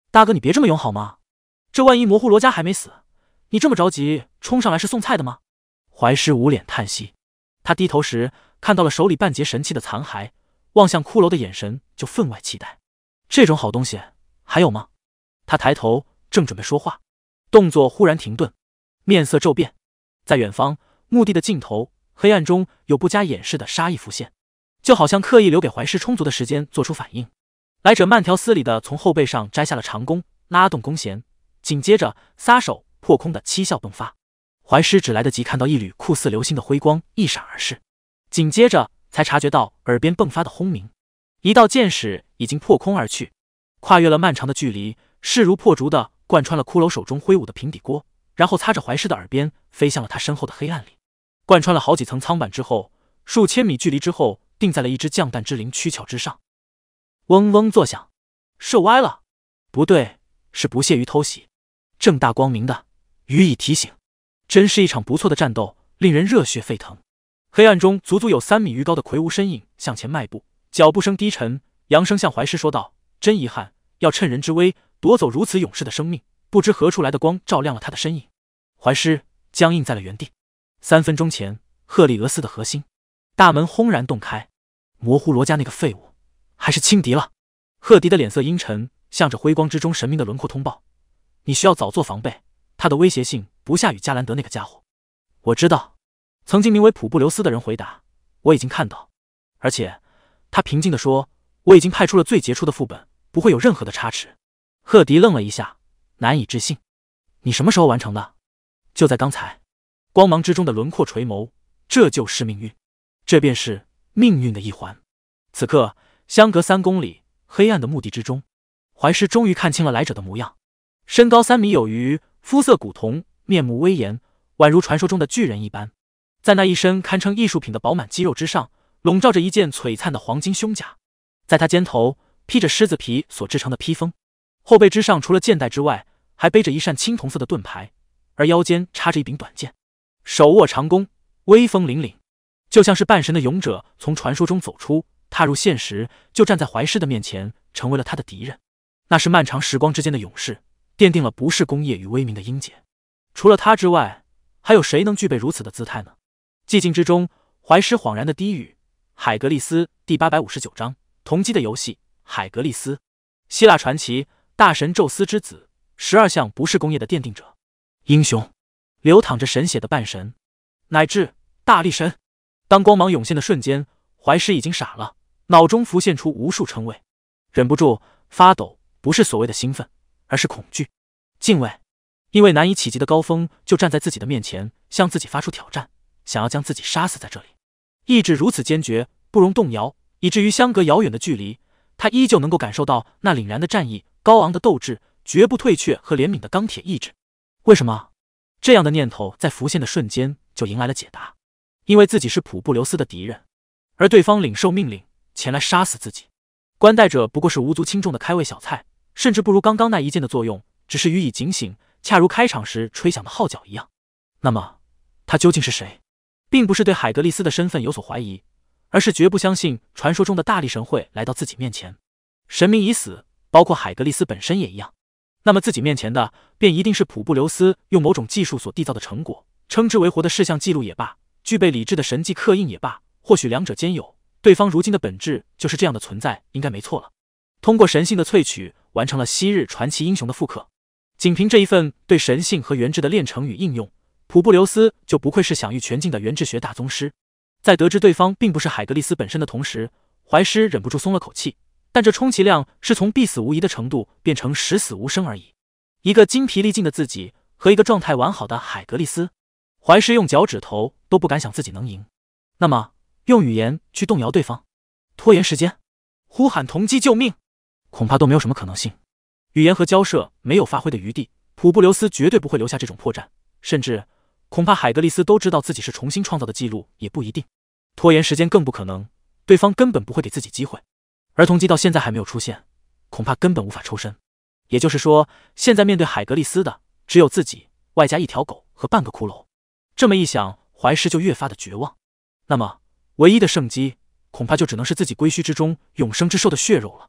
大哥，你别这么勇好吗？这万一模糊罗家还没死，你这么着急冲上来是送菜的吗？怀师捂脸叹息，他低头时看到了手里半截神器的残骸，望向骷髅的眼神就分外期待。这种好东西还有吗？他抬头正准备说话，动作忽然停顿，面色骤变。在远方墓地的尽头，黑暗中有不加掩饰的杀意浮现，就好像刻意留给怀师充足的时间做出反应。来者慢条斯理地从后背上摘下了长弓，拉动弓弦，紧接着撒手破空的七窍迸发。怀师只来得及看到一缕酷似流星的辉光一闪而逝，紧接着才察觉到耳边迸发的轰鸣，一道箭矢已经破空而去，跨越了漫长的距离，势如破竹地贯穿了骷髅手中挥舞的平底锅，然后擦着怀师的耳边飞向了他身后的黑暗里。贯穿了好几层舱板之后，数千米距离之后，定在了一只降弹之灵躯壳之上。嗡嗡作响，射歪了，不对，是不屑于偷袭，正大光明的予以提醒。真是一场不错的战斗，令人热血沸腾。黑暗中足足有三米余高的魁梧身影向前迈步，脚步声低沉，扬声向怀师说道：真遗憾，要趁人之危夺走如此勇士的生命。不知何处来的光照亮了他的身影，怀师僵硬在了原地。三分钟前，赫利俄斯的核心大门轰然洞开，模糊罗家那个废物还是轻敌了。赫迪的脸色阴沉，向着辉光之中神明的轮廓通报：你需要早做防备，他的威胁性不下于加兰德那个家伙。我知道，曾经名为普布留斯的人回答：我已经看到，而且他平静地说，我已经派出了最杰出的副本，不会有任何的差池。赫迪愣了一下，难以置信：你什么时候完成的？就在刚才。光芒之中的轮廓垂眸，这就是命运，这便是命运的一环。此刻相隔三公里黑暗的墓地之中，怀师终于看清了来者的模样。身高三米有余，肤色古铜，面目威严，宛如传说中的巨人一般。在那一身堪称艺术品的饱满肌肉之上，笼罩着一件璀璨的黄金胸甲。在他肩头披着狮子皮所制成的披风，后背之上除了剑带之外，还背着一扇青铜色的盾牌，而腰间插着一柄短剑，手握长弓，威风凛凛，就像是半神的勇者从传说中走出，踏入现实，就站在怀师的面前，成为了他的敌人。那是漫长时光之间的勇士，奠定了不世功业与威名的英杰。除了他之外，还有谁能具备如此的姿态呢？寂静之中，怀师恍然的低语：海格力斯第八百五十九章，同机的游戏。海格力斯，希腊传奇，大神宙斯之子，十二项不世功业的奠定者，英雄，流淌着神血的半神，乃至大力神。当光芒涌现的瞬间，怀师已经傻了，脑中浮现出无数称谓，忍不住发抖，不是所谓的兴奋，而是恐惧、敬畏，因为难以企及的高峰就站在自己的面前，向自己发出挑战，想要将自己杀死在这里。意志如此坚决，不容动摇，以至于相隔遥远的距离，他依旧能够感受到那凛然的战意、高昂的斗志、绝不退却和怜悯的钢铁意志。为什么？这样的念头在浮现的瞬间就迎来了解答，因为自己是普布留斯的敌人，而对方领受命令前来杀死自己。关带者不过是无足轻重的开胃小菜，甚至不如刚刚那一剑的作用，只是予以警醒，恰如开场时吹响的号角一样。那么他究竟是谁？并不是对海格力斯的身份有所怀疑，而是绝不相信传说中的大力神会来到自己面前。神明已死，包括海格力斯本身也一样。那么自己面前的便一定是普布留斯用某种技术所缔造的成果，称之为活的事项记录也罢，具备理智的神迹刻印也罢，或许两者兼有。对方如今的本质就是这样的存在，应该没错了。通过神性的萃取，完成了昔日传奇英雄的复刻。仅凭这一份对神性和元智的炼成与应用，普布留斯就不愧是享誉全境的元智学大宗师。在得知对方并不是海格力斯本身的同时，怀师忍不住松了口气。但这充其量是从必死无疑的程度变成十死无生而已。一个精疲力尽的自己和一个状态完好的海格力斯，怀师用脚趾头都不敢想自己能赢。那么用语言去动摇对方，拖延时间，呼喊同机救命，恐怕都没有什么可能性。语言和交涉没有发挥的余地，普布留斯绝对不会留下这种破绽，甚至恐怕海格力斯都知道自己是重新创造的记录也不一定。拖延时间更不可能，对方根本不会给自己机会。而同机到现在还没有出现，恐怕根本无法抽身。也就是说，现在面对海格力斯的只有自己，外加一条狗和半个骷髅。这么一想，怀师就越发的绝望。那么唯一的圣机恐怕就只能是自己龟墟之中永生之兽的血肉了。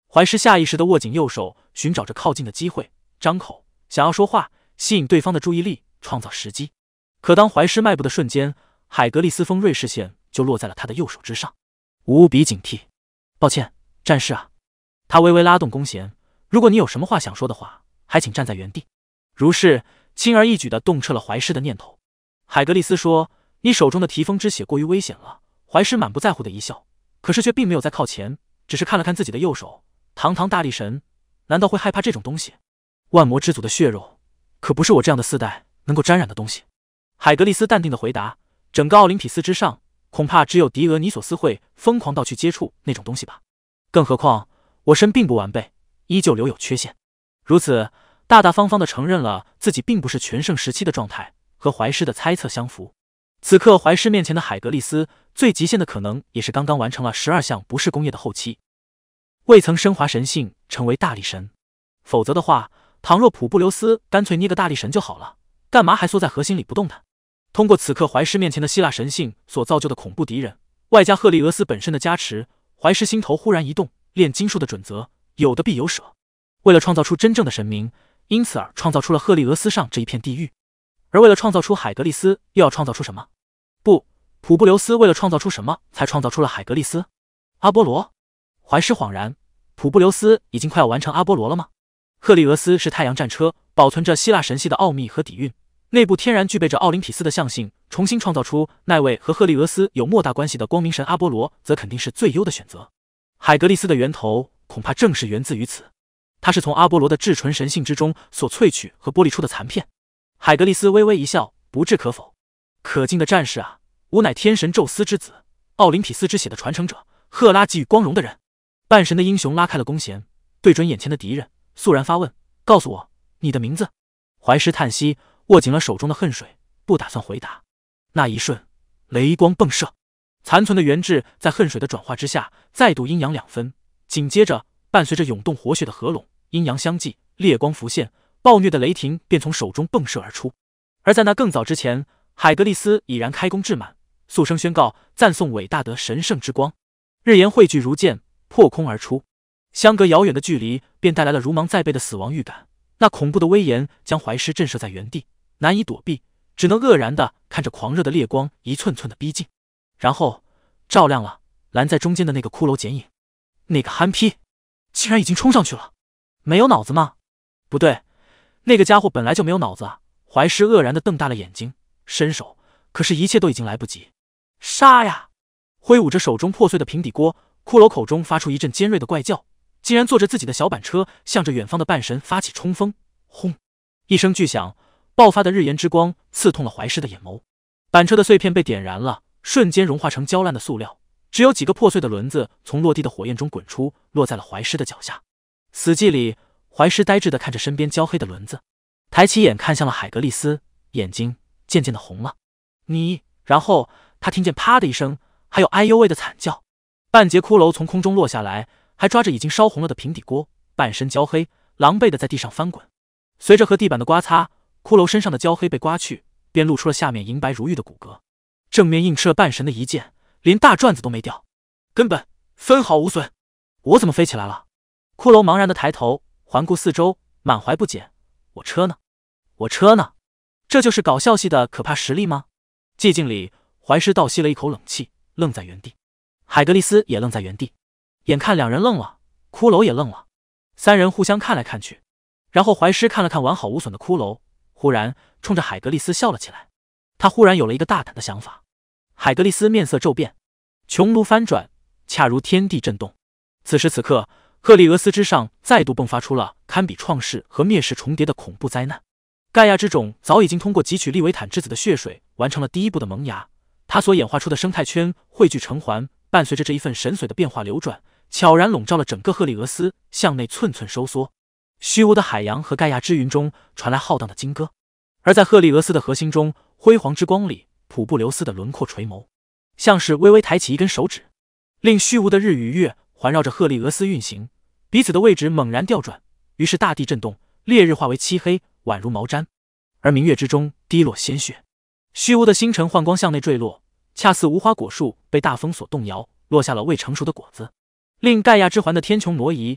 怀师下意识地握紧右手，寻找着靠近的机会，张口想要说话，吸引对方的注意力，创造时机。可当怀师迈步的瞬间，海格力斯锋锐视线就落在了他的右手之上，无比警惕。抱歉，战士啊。他微微拉动弓弦，如果你有什么话想说的话，还请站在原地。如是，轻而易举地洞彻了怀师的念头。海格力斯说：“你手中的提风之血过于危险了。”怀师满不在乎的一笑，可是却并没有再靠前，只是看了看自己的右手。堂堂大力神，难道会害怕这种东西？万魔之祖的血肉，可不是我这样的四代能够沾染的东西。海格力斯淡定地回答：“整个奥林匹斯之上，恐怕只有狄俄尼索斯会疯狂到去接触那种东西吧。更何况，我身并不完备，依旧留有缺陷。”如此，大大方方地承认了自己并不是全盛时期的状态，和怀师的猜测相符。此刻，怀师面前的海格力斯，最极限的可能也是刚刚完成了十二项不是工业的后期，未曾升华神性成为大力神。否则的话，倘若普布留斯干脆捏个大力神就好了，干嘛还缩在核心里不动弹？通过此刻怀师面前的希腊神性所造就的恐怖敌人，外加赫利俄斯本身的加持，怀师心头忽然一动，炼金术的准则，有得必有舍。为了创造出真正的神明，因此而创造出了赫利俄斯上这一片地狱。而为了创造出海格力斯，又要创造出什么？不，普布留斯为了创造出什么才创造出了海格力斯？阿波罗？怀师恍然，普布留斯已经快要完成阿波罗了吗？赫利俄斯是太阳战车，保存着希腊神系的奥秘和底蕴，内部天然具备着奥林匹斯的象性，重新创造出那位和赫利俄斯有莫大关系的光明神阿波罗，则肯定是最优的选择。海格力斯的源头恐怕正是源自于此，它是从阿波罗的至纯神性之中所萃取和剥离出的残片。海格力斯微微一笑，不置可否。可敬的战士啊，吾乃天神宙斯之子，奥林匹斯之血的传承者，赫拉给予光荣的人。半神的英雄拉开了弓弦，对准眼前的敌人，肃然发问：“告诉我，你的名字？”怀师叹息，握紧了手中的恨水，不打算回答。那一瞬，雷光迸射，残存的元智在恨水的转化之下，再度阴阳两分。紧接着，伴随着涌动活血的合拢，阴阳相继，烈光浮现，暴虐的雷霆便从手中迸射而出。而在那更早之前，海格力斯已然开弓至满，肃声宣告，赞颂伟大的神圣之光。日炎汇聚如剑，破空而出，相隔遥远的距离便带来了如芒在背的死亡预感。那恐怖的威严将怀师震慑在原地，难以躲避，只能愕然地看着狂热的烈光一寸寸的逼近，然后照亮了拦在中间的那个骷髅剪影。那个憨批竟然已经冲上去了，没有脑子吗？不对，那个家伙本来就没有脑子啊！怀师愕然地瞪大了眼睛，伸手，可是一切都已经来不及。杀呀！挥舞着手中破碎的平底锅，骷髅口中发出一阵尖锐的怪叫，竟然坐着自己的小板车，向着远方的半神发起冲锋。轰！一声巨响，爆发的日炎之光刺痛了怀师的眼眸。板车的碎片被点燃了，瞬间融化成焦烂的塑料，只有几个破碎的轮子从落地的火焰中滚出，落在了怀师的脚下。死寂里，怀师呆滞地看着身边焦黑的轮子，抬起眼看向了海格力斯，眼睛渐渐的红了。你……然后他听见啪的一声，还有哎呦喂的惨叫。半截骷髅从空中落下来，还抓着已经烧红了的平底锅，半身焦黑，狼狈的在地上翻滚。随着和地板的刮擦，骷髅身上的焦黑被刮去，便露出了下面银白如玉的骨骼。正面硬吃了半神的一剑，连大转子都没掉，根本分毫无损。我怎么飞起来了？骷髅茫然的抬头环顾四周，满怀不解。我车呢？我车呢？这就是搞笑系的可怕实力吗？寂静里，怀师倒吸了一口冷气，愣在原地。海格力斯也愣在原地。眼看两人愣了，骷髅也愣了，三人互相看来看去，然后怀师看了看完好无损的骷髅，忽然冲着海格力斯笑了起来。他忽然有了一个大胆的想法。海格力斯面色骤变，穹庐翻转，恰如天地震动。此时此刻，赫利俄斯之上再度迸发出了堪比创世和灭世重叠的恐怖灾难。盖亚之种早已经通过汲取利维坦之子的血水完成了第一步的萌芽，它所演化出的生态圈汇聚成环，伴随着这一份神髓的变化流转，悄然笼罩了整个赫利俄斯，向内寸寸收缩。虚无的海洋和盖亚之云中传来浩荡的金歌，而在赫利俄斯的核心中，辉煌之光里，普布留斯的轮廓垂眸，像是微微抬起一根手指，令虚无的日与月环绕着赫利俄斯运行，彼此的位置猛然调转，于是大地震动，烈日化为漆黑，宛如毛毡，而明月之中滴落鲜血。虚无的星辰幻光向内坠落，恰似无花果树被大风所动摇，落下了未成熟的果子，令盖亚之环的天穹挪移，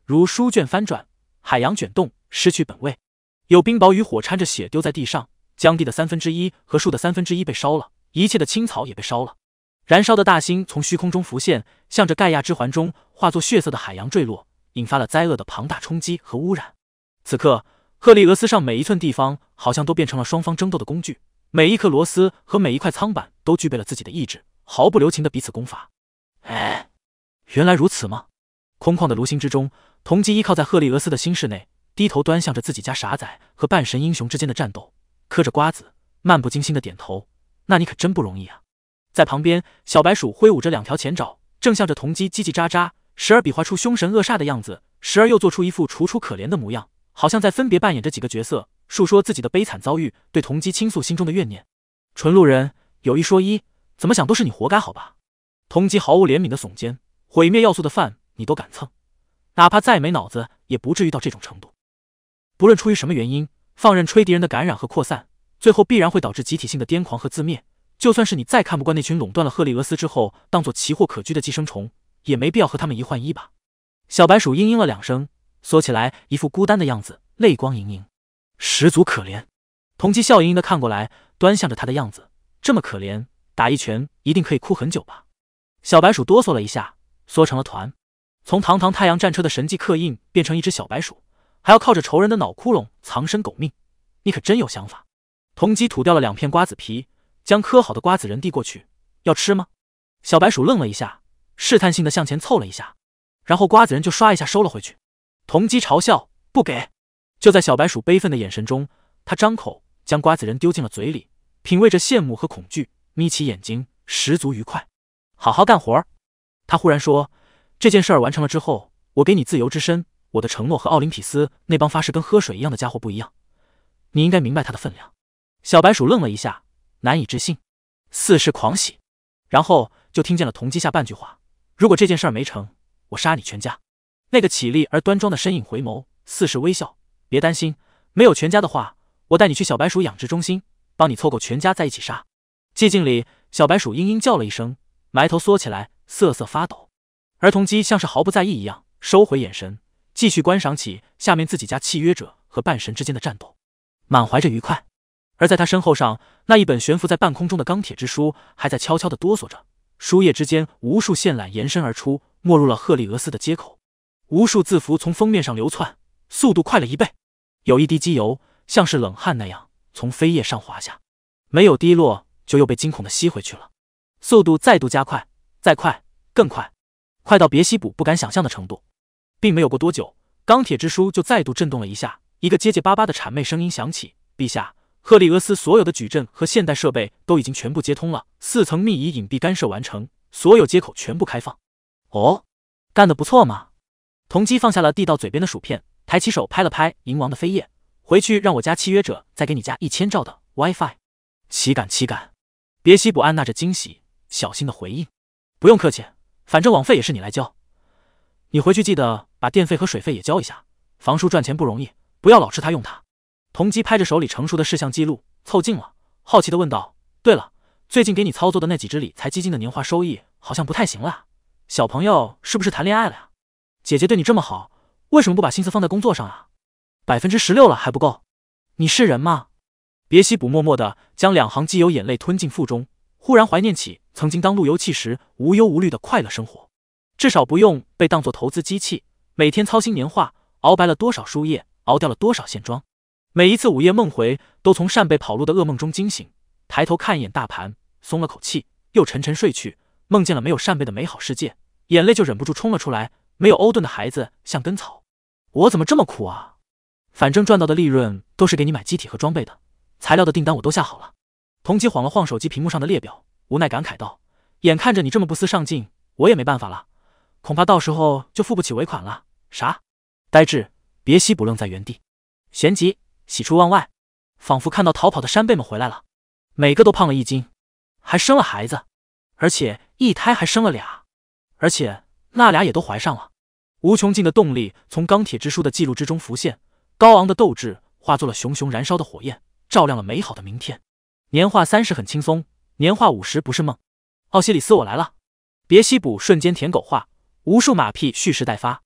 如书卷翻转，海洋卷动，失去本位。有冰雹与火掺着血丢在地上，将地的三分之一和树的三分之一被烧了，一切的青草也被烧了。燃烧的大星从虚空中浮现，向着盖亚之环中化作血色的海洋坠落，引发了灾厄的庞大冲击和污染。此刻，赫利俄斯上每一寸地方好像都变成了双方争斗的工具，每一颗螺丝和每一块舱板都具备了自己的意志，毫不留情地彼此攻伐。哎，原来如此吗？空旷的炉心之中，同基依靠在赫利俄斯的心室内，低头端详着自己家傻仔和半神英雄之间的战斗，嗑着瓜子，漫不经心地点头。那你可真不容易啊！在旁边，小白鼠挥舞着两条前爪，正向着同基叽叽喳喳，时而比划出凶神恶煞的样子，时而又做出一副楚楚可怜的模样，好像在分别扮演着几个角色，述说自己的悲惨遭遇，对同基倾诉心中的怨念。纯路人有一说一，怎么想都是你活该，好吧？同基毫无怜悯的耸肩，毁灭要素的饭你都敢蹭，哪怕再没脑子，也不至于到这种程度。不论出于什么原因，放任吹笛人的感染和扩散，最后必然会导致集体性的癫狂和自灭。就算是你再看不惯那群垄断了赫利俄斯之后当作奇货可居的寄生虫，也没必要和他们一换一吧。小白鼠嘤嘤了两声，缩起来，一副孤单的样子，泪光盈盈，十足可怜。同基笑盈盈的看过来，端详着他的样子，这么可怜，打一拳一定可以哭很久吧。小白鼠哆嗦了一下，缩成了团，从堂堂太阳战车的神迹刻印变成一只小白鼠，还要靠着仇人的脑窟窿藏身狗命，你可真有想法。同基吐掉了两片瓜子皮，将磕好的瓜子仁递过去，要吃吗？小白鼠愣了一下，试探性的向前凑了一下，然后瓜子仁就刷一下收了回去。同基嘲笑，不给。就在小白鼠悲愤的眼神中，他张口将瓜子仁丢进了嘴里，品味着羡慕和恐惧，眯起眼睛，十足愉快。好好干活。他忽然说，这件事儿完成了之后，我给你自由之身，我的承诺和奥林匹斯那帮发誓跟喝水一样的家伙不一样，你应该明白他的分量。小白鼠愣了一下，难以置信，似是狂喜，然后就听见了同基下半句话，如果这件事儿没成，我杀你全家。那个绮丽而端庄的身影回眸，似是微笑，别担心，没有全家的话，我带你去小白鼠养殖中心，帮你凑够全家在一起杀。寂静里，小白鼠嘤嘤叫了一声，埋头缩起来，瑟瑟发抖。而同基像是毫不在意一样，收回眼神，继续观赏起下面自己家契约者和半神之间的战斗，满怀着愉快。而在他身后上，那一本悬浮在半空中的钢铁之书还在悄悄地哆嗦着，书页之间无数线缆延伸而出，没入了赫利俄斯的接口，无数字符从封面上流窜，速度快了一倍，有一滴机油像是冷汗那样从扉页上滑下，没有滴落就又被惊恐地吸回去了，速度再度加快，再快，更快，快到别西卜不敢想象的程度。并没有过多久，钢铁之书就再度震动了一下，一个结结巴巴的谄媚声音响起，陛下，赫利俄斯所有的矩阵和现代设备都已经全部接通了，四层密仪隐蔽干涉完成，所有接口全部开放。哦，干得不错嘛。同基放下了递到嘴边的薯片，抬起手拍了拍银王的扉页，回去让我家契约者再给你加一千兆的 WiFi。岂敢岂敢。别西卜按捺着惊喜，小心的回应，不用客气，反正网费也是你来交，你回去记得把电费和水费也交一下，房叔赚钱不容易，不要老吃他用他。同基拍着手里成熟的事项记录，凑近了，好奇地问道，对了，最近给你操作的那几只理财基金的年化收益好像不太行了啊，小朋友是不是谈恋爱了呀？姐姐对你这么好，为什么不把心思放在工作上啊？百分之十六了还不够？你是人吗？别西卜默默地将两行机油眼泪吞进腹中，忽然怀念起曾经当路由器时无忧无虑的快乐生活，至少不用被当作投资机器，每天操心年化，熬白了多少书页，熬掉了多少线装。每一次午夜梦回，都从扇贝跑路的噩梦中惊醒，抬头看一眼大盘，松了口气，又沉沉睡去，梦见了没有扇贝的美好世界，眼泪就忍不住冲了出来。没有欧顿的孩子像根草，我怎么这么苦啊？反正赚到的利润都是给你买机体和装备的，材料的订单我都下好了。同基晃了晃手机屏幕上的列表，无奈感慨道，眼看着你这么不思上进，我也没办法了，恐怕到时候就付不起尾款了。啥？呆滞。别西卜愣在原地，旋即喜出望外，仿佛看到逃跑的山贝们回来了，每个都胖了一斤，还生了孩子，而且一胎还生了俩，而且那俩也都怀上了。无穷尽的动力从钢铁之书的记录之中浮现，高昂的斗志化作了熊熊燃烧的火焰，照亮了美好的明天。年化三十很轻松，年化五十不是梦。奥西里斯我来了。别西卜瞬间舔狗化，无数马屁蓄势待发。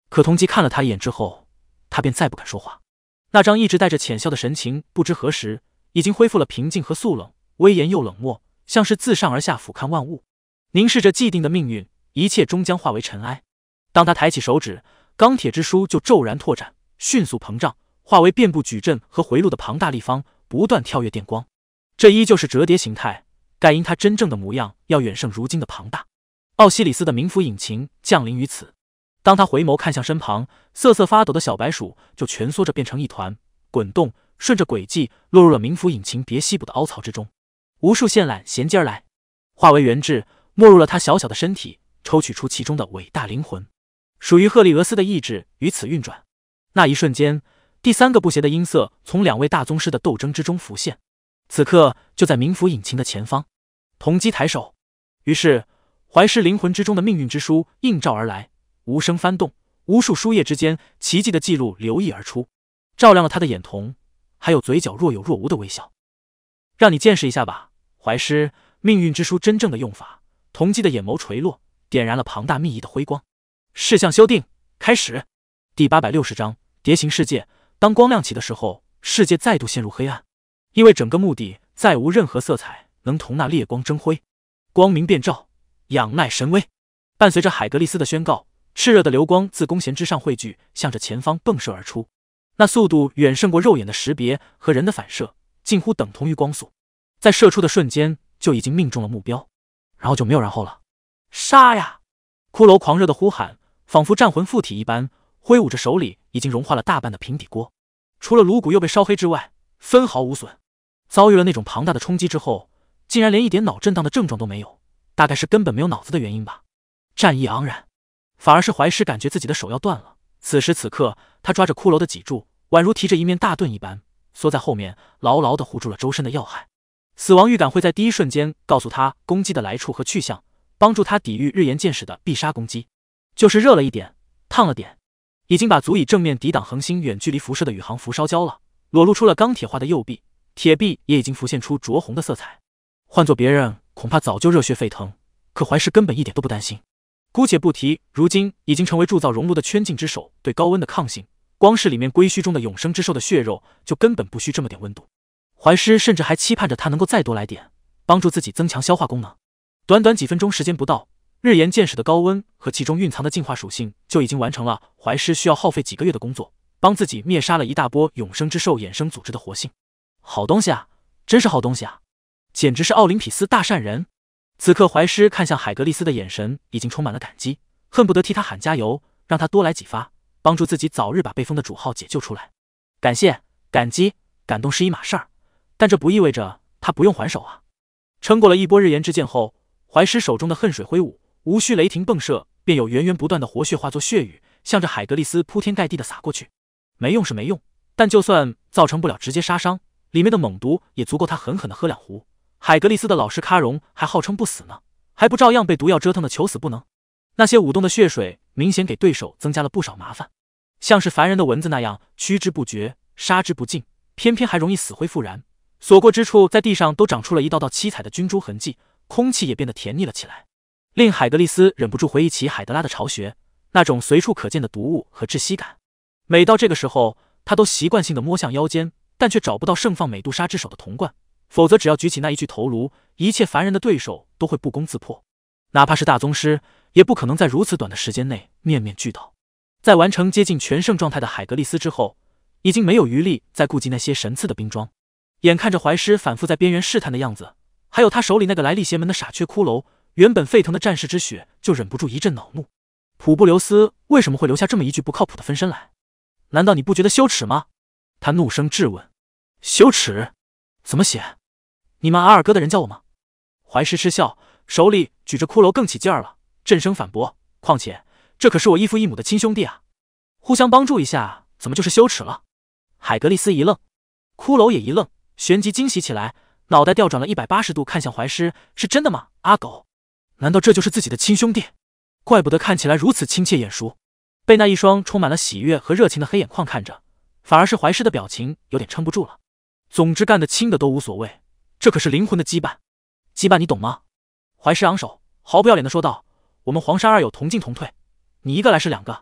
可童姬看了他一眼之后，他便再不敢说话。那张一直带着浅笑的神情，不知何时已经恢复了平静和肃冷，威严又冷漠，像是自上而下俯瞰万物，凝视着既定的命运，一切终将化为尘埃。当他抬起手指，钢铁之书就骤然拓展，迅速膨胀，化为遍布矩阵和回路的庞大立方，不断跳跃电光。这依旧是折叠形态，盖因它真正的模样要远胜如今的庞大。奥西里斯的冥府引擎降临于此。当他回眸看向身旁，瑟瑟发抖的小白鼠就蜷缩着变成一团，滚动，顺着轨迹落入了冥府引擎别西部的凹槽之中。无数线缆衔接而来，化为原质，没入了他小小的身体，抽取出其中的伟大灵魂。属于赫利俄斯的意志于此运转。那一瞬间，第三个不协的音色从两位大宗师的斗争之中浮现。此刻就在冥府引擎的前方。童姬抬手，于是怀师灵魂之中的命运之书映照而来，无声翻动，无数书页之间奇迹的记录流溢而出，照亮了他的眼瞳，还有嘴角若有若无的微笑。让你见识一下吧，怀师，命运之书真正的用法。童姬的眼眸垂落，点燃了庞大密意的辉光。事项修订开始。第八百六十章蝶形世界。当光亮起的时候，世界再度陷入黑暗，因为整个墓地再无任何色彩能同那烈光争辉。光明遍照，仰赖神威。伴随着海格力斯的宣告，炽热的流光自弓弦之上汇聚，向着前方迸射而出。那速度远胜过肉眼的识别和人的反射，近乎等同于光速。在射出的瞬间就已经命中了目标，然后就没有然后了。杀呀！骷髅狂热的呼喊，仿佛战魂附体一般，挥舞着手里已经融化了大半的平底锅，除了颅骨又被烧黑之外，分毫无损。遭遇了那种庞大的冲击之后，竟然连一点脑震荡的症状都没有，大概是根本没有脑子的原因吧。战意盎然，反而是怀师感觉自己的手要断了。此时此刻，他抓着骷髅的脊柱，宛如提着一面大盾一般，缩在后面，牢牢地护住了周身的要害。死亡预感会在第一瞬间告诉他攻击的来处和去向，帮助他抵御日炎剑士的必杀攻击。就是热了一点，烫了点，已经把足以正面抵挡恒星远距离辐射的宇航服烧焦了，裸露出了钢铁化的右臂，铁臂也已经浮现出灼红的色彩。换做别人，恐怕早就热血沸腾，可怀师根本一点都不担心。姑且不提，如今已经成为铸造熔炉的圈镜之手对高温的抗性，光是里面龟须中的永生之兽的血肉，就根本不需这么点温度。怀师甚至还期盼着他能够再多来点，帮助自己增强消化功能。短短几分钟时间不到，日炎剑士的高温和其中蕴藏的进化属性就已经完成了怀师需要耗费几个月的工作，帮自己灭杀了一大波永生之兽衍生组织的活性。好东西啊，真是好东西啊，简直是奥林匹斯大善人。此刻怀师看向海格力斯的眼神已经充满了感激，恨不得替他喊加油，让他多来几发，帮助自己早日把被封的主号解救出来。感谢、感激、感动是一码事儿，但这不意味着他不用还手啊。撑过了一波日炎之剑后，怀师手中的恨水挥舞，无需雷霆迸射，便有源源不断的活血化作血雨，向着海格力斯铺天盖地的洒过去。没用是没用，但就算造成不了直接杀伤，里面的猛毒也足够他狠狠的喝两壶。海格力斯的老师喀戎还号称不死呢，还不照样被毒药折腾的求死不能？那些舞动的血水明显给对手增加了不少麻烦，像是烦人的蚊子那样驱之不绝，杀之不尽，偏偏还容易死灰复燃。所过之处，在地上都长出了一道道七彩的菌株痕迹，空气也变得甜腻了起来，令海格力斯忍不住回忆起海德拉的巢穴，那种随处可见的毒物和窒息感。每到这个时候，他都习惯性的摸向腰间，但却找不到盛放美杜莎之手的铜罐，否则只要举起那一具头颅，一切烦人的对手都会不攻自破。哪怕是大宗师，也不可能在如此短的时间内面面俱到。在完成接近全盛状态的海格力斯之后，已经没有余力再顾及那些神赐的冰装。眼看着怀师反复在边缘试探的样子，还有他手里那个来历邪门的傻缺骷髅，原本沸腾的战士之血就忍不住一阵恼怒。普布留斯为什么会留下这么一具不靠谱的分身来？难道你不觉得羞耻吗？他怒声质问。羞耻？怎么写？你们阿尔戈的人叫我吗？怀师嗤笑，手里举着骷髅更起劲儿了，震声反驳。况且这可是我异父异母的亲兄弟啊，互相帮助一下，怎么就是羞耻了？海格力斯一愣，骷髅也一愣，旋即惊喜起来，脑袋调转了一百八十度看向怀师。是真的吗？阿狗，难道这就是自己的亲兄弟？怪不得看起来如此亲切眼熟。被那一双充满了喜悦和热情的黑眼眶看着，反而是怀师的表情有点撑不住了。总之干得轻的都无所谓，这可是灵魂的羁绊，羁绊你懂吗？怀师昂首，毫不要脸的说道：我们黄山二友同进同退，你一个来是两个，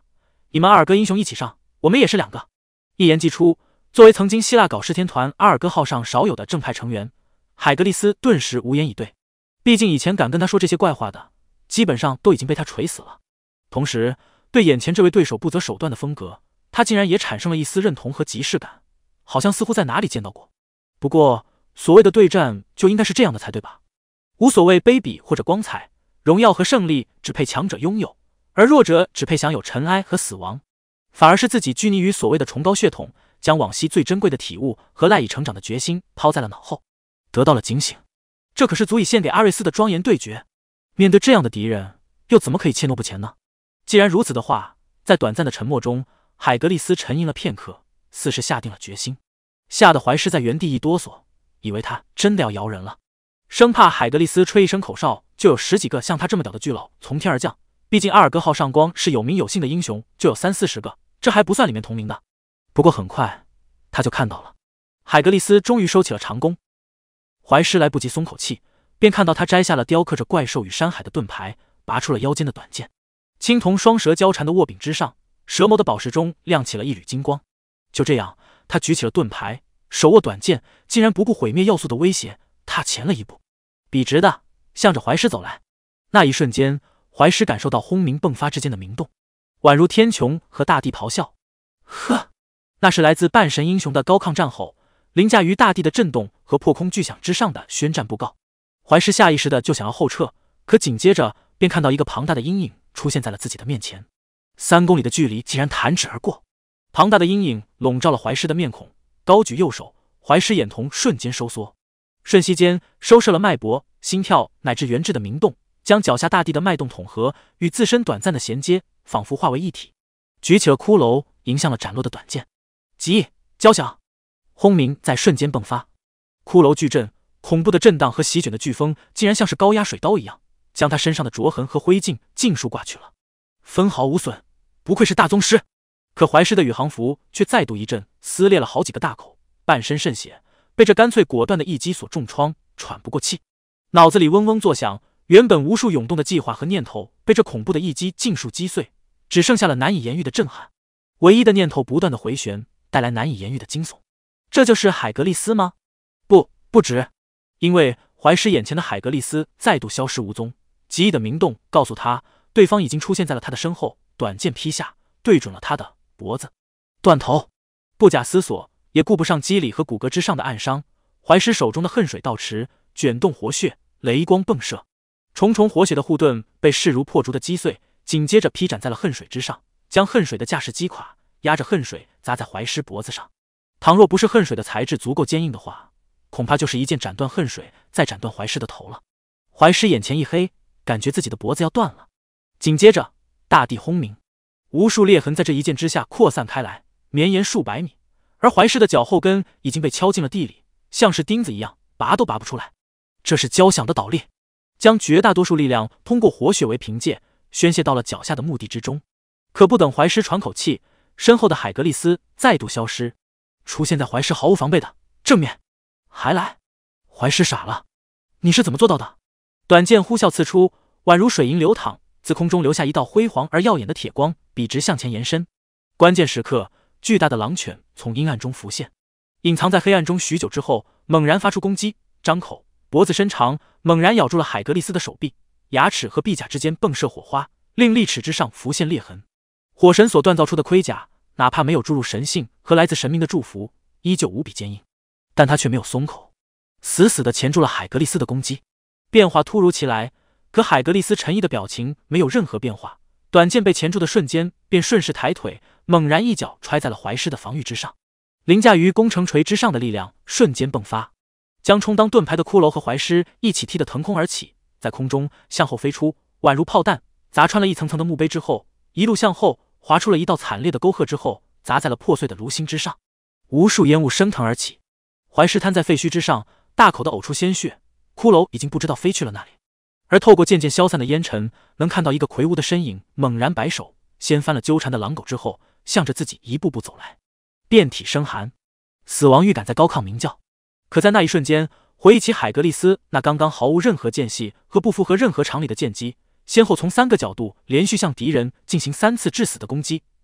你们阿尔戈英雄一起上，我们也是两个。一言既出，作为曾经希腊搞事天团阿尔戈号上少有的正派成员，海格力斯顿时无言以对。毕竟以前敢跟他说这些怪话的，基本上都已经被他锤死了。同时，对眼前这位对手不择手段的风格，他竟然也产生了一丝认同和即视感，好像似乎在哪里见到过。不过，所谓的对战就应该是这样的才对吧？无所谓卑鄙或者光彩，荣耀和胜利只配强者拥有，而弱者只配享有尘埃和死亡。反而是自己拘泥于所谓的崇高血统，将往昔最珍贵的体悟和赖以成长的决心抛在了脑后，得到了警醒。这可是足以献给阿瑞斯的庄严对决。面对这样的敌人，又怎么可以怯懦不前呢？既然如此的话，在短暂的沉默中，海格力斯沉吟了片刻，似是下定了决心，吓得怀师在原地一哆嗦，以为他真的要摇人了，生怕海格力斯吹一声口哨，就有十几个像他这么屌的巨佬从天而降。毕竟阿尔戈号上光是有名有姓的英雄就有三四十个，这还不算里面同名的。不过很快他就看到了，海格力斯终于收起了长弓。怀师来不及松口气，便看到他摘下了雕刻着怪兽与山海的盾牌，拔出了腰间的短剑。青铜双蛇交缠的握柄之上，蛇眸的宝石中亮起了一缕金光。就这样，他举起了盾牌，手握短剑，竟然不顾毁灭要素的威胁，踏前了一步，笔直的向着怀师走来。那一瞬间，怀师感受到轰鸣迸发之间的鸣动，宛如天穹和大地咆哮。呵，那是来自半神英雄的高亢战吼，凌驾于大地的震动和破空巨响之上的宣战布告。怀师下意识的就想要后撤，可紧接着便看到一个庞大的阴影出现在了自己的面前。三公里的距离竟然弹指而过，庞大的阴影笼罩了怀师的面孔。高举右手，怀师眼瞳瞬间收缩，瞬息间收摄了脉搏、心跳乃至元智的鸣动，将脚下大地的脉动统合与自身短暂的衔接，仿佛化为一体。举起了骷髅，迎向了斩落的短剑。急，交响！轰鸣在瞬间迸发，骷髅巨震，恐怖的震荡和席卷的飓风竟然像是高压水刀一样，将他身上的灼痕和灰烬尽数刮去了，分毫无损。不愧是大宗师。可怀师的宇航服却再度一震，撕裂了好几个大口，半身渗血，被这干脆果断的一击所重创，喘不过气。脑子里嗡嗡作响，原本无数涌动的计划和念头被这恐怖的一击尽数击碎，只剩下了难以言喻的震撼。唯一的念头不断的回旋，带来难以言喻的惊悚。这就是海格力斯吗？不，不止。因为怀师眼前的海格力斯再度消失无踪，极易的鸣动告诉他，对方已经出现在了他的身后，短剑劈下，对准了他的脖子，断头。不假思索，也顾不上肌理和骨骼之上的暗伤，怀师手中的恨水倒持，卷动活血，雷光迸射，重重活血的护盾被势如破竹的击碎，紧接着劈斩在了恨水之上，将恨水的架势击垮，压着恨水砸在怀师脖子上。倘若不是恨水的材质足够坚硬的话，恐怕就是一剑斩断恨水，再斩断怀师的头了。怀师眼前一黑，感觉自己的脖子要断了。紧接着，大地轰鸣，无数裂痕在这一剑之下扩散开来，绵延数百米，而怀师的脚后跟已经被敲进了地里，像是钉子一样，拔都拔不出来。这是交响的倒裂，将绝大多数力量通过活血为凭借，宣泄到了脚下的墓地之中。可不等怀师喘口气，身后的海格力斯再度消失，出现在怀师毫无防备的正面。还来？怀师傻了，你是怎么做到的？短剑呼啸刺出，宛如水银流淌，自空中留下一道辉煌而耀眼的铁光，笔直向前延伸。关键时刻，巨大的狼犬从阴暗中浮现，隐藏在黑暗中许久之后，猛然发出攻击，张口，脖子伸长，猛然咬住了海格力斯的手臂，牙齿和臂甲之间迸射火花，令利齿之上浮现裂痕。火神所锻造出的盔甲，哪怕没有注入神性和来自神明的祝福，依旧无比坚硬，但他却没有松口，死死地钳住了海格力斯的攻击。变化突如其来，可海格力斯沉毅的表情没有任何变化，短剑被钳住的瞬间，便顺势抬腿，猛然一脚踹在了怀师的防御之上。凌驾于攻城锤之上的力量瞬间迸发，将充当盾牌的骷髅和怀师一起踢得腾空而起，在空中向后飞出，宛如炮弹，砸穿了一层层的墓碑之后，一路向后划出了一道惨烈的沟壑之后，砸在了破碎的炉心之上。无数烟雾升腾而起，怀师瘫在废墟之上，大口的呕出鲜血，骷髅已经不知道飞去了哪里。而透过渐渐消散的烟尘，能看到一个魁梧的身影猛然摆手，掀翻了纠缠的狼狗之后，向着自己一步步走来，遍体生寒，死亡预感在高亢鸣叫。可在那一瞬间，回忆起海格力斯那刚刚毫无任何间隙和不符合任何常理的剑击，先后从三个角度连续向敌人进行三次致死的攻击，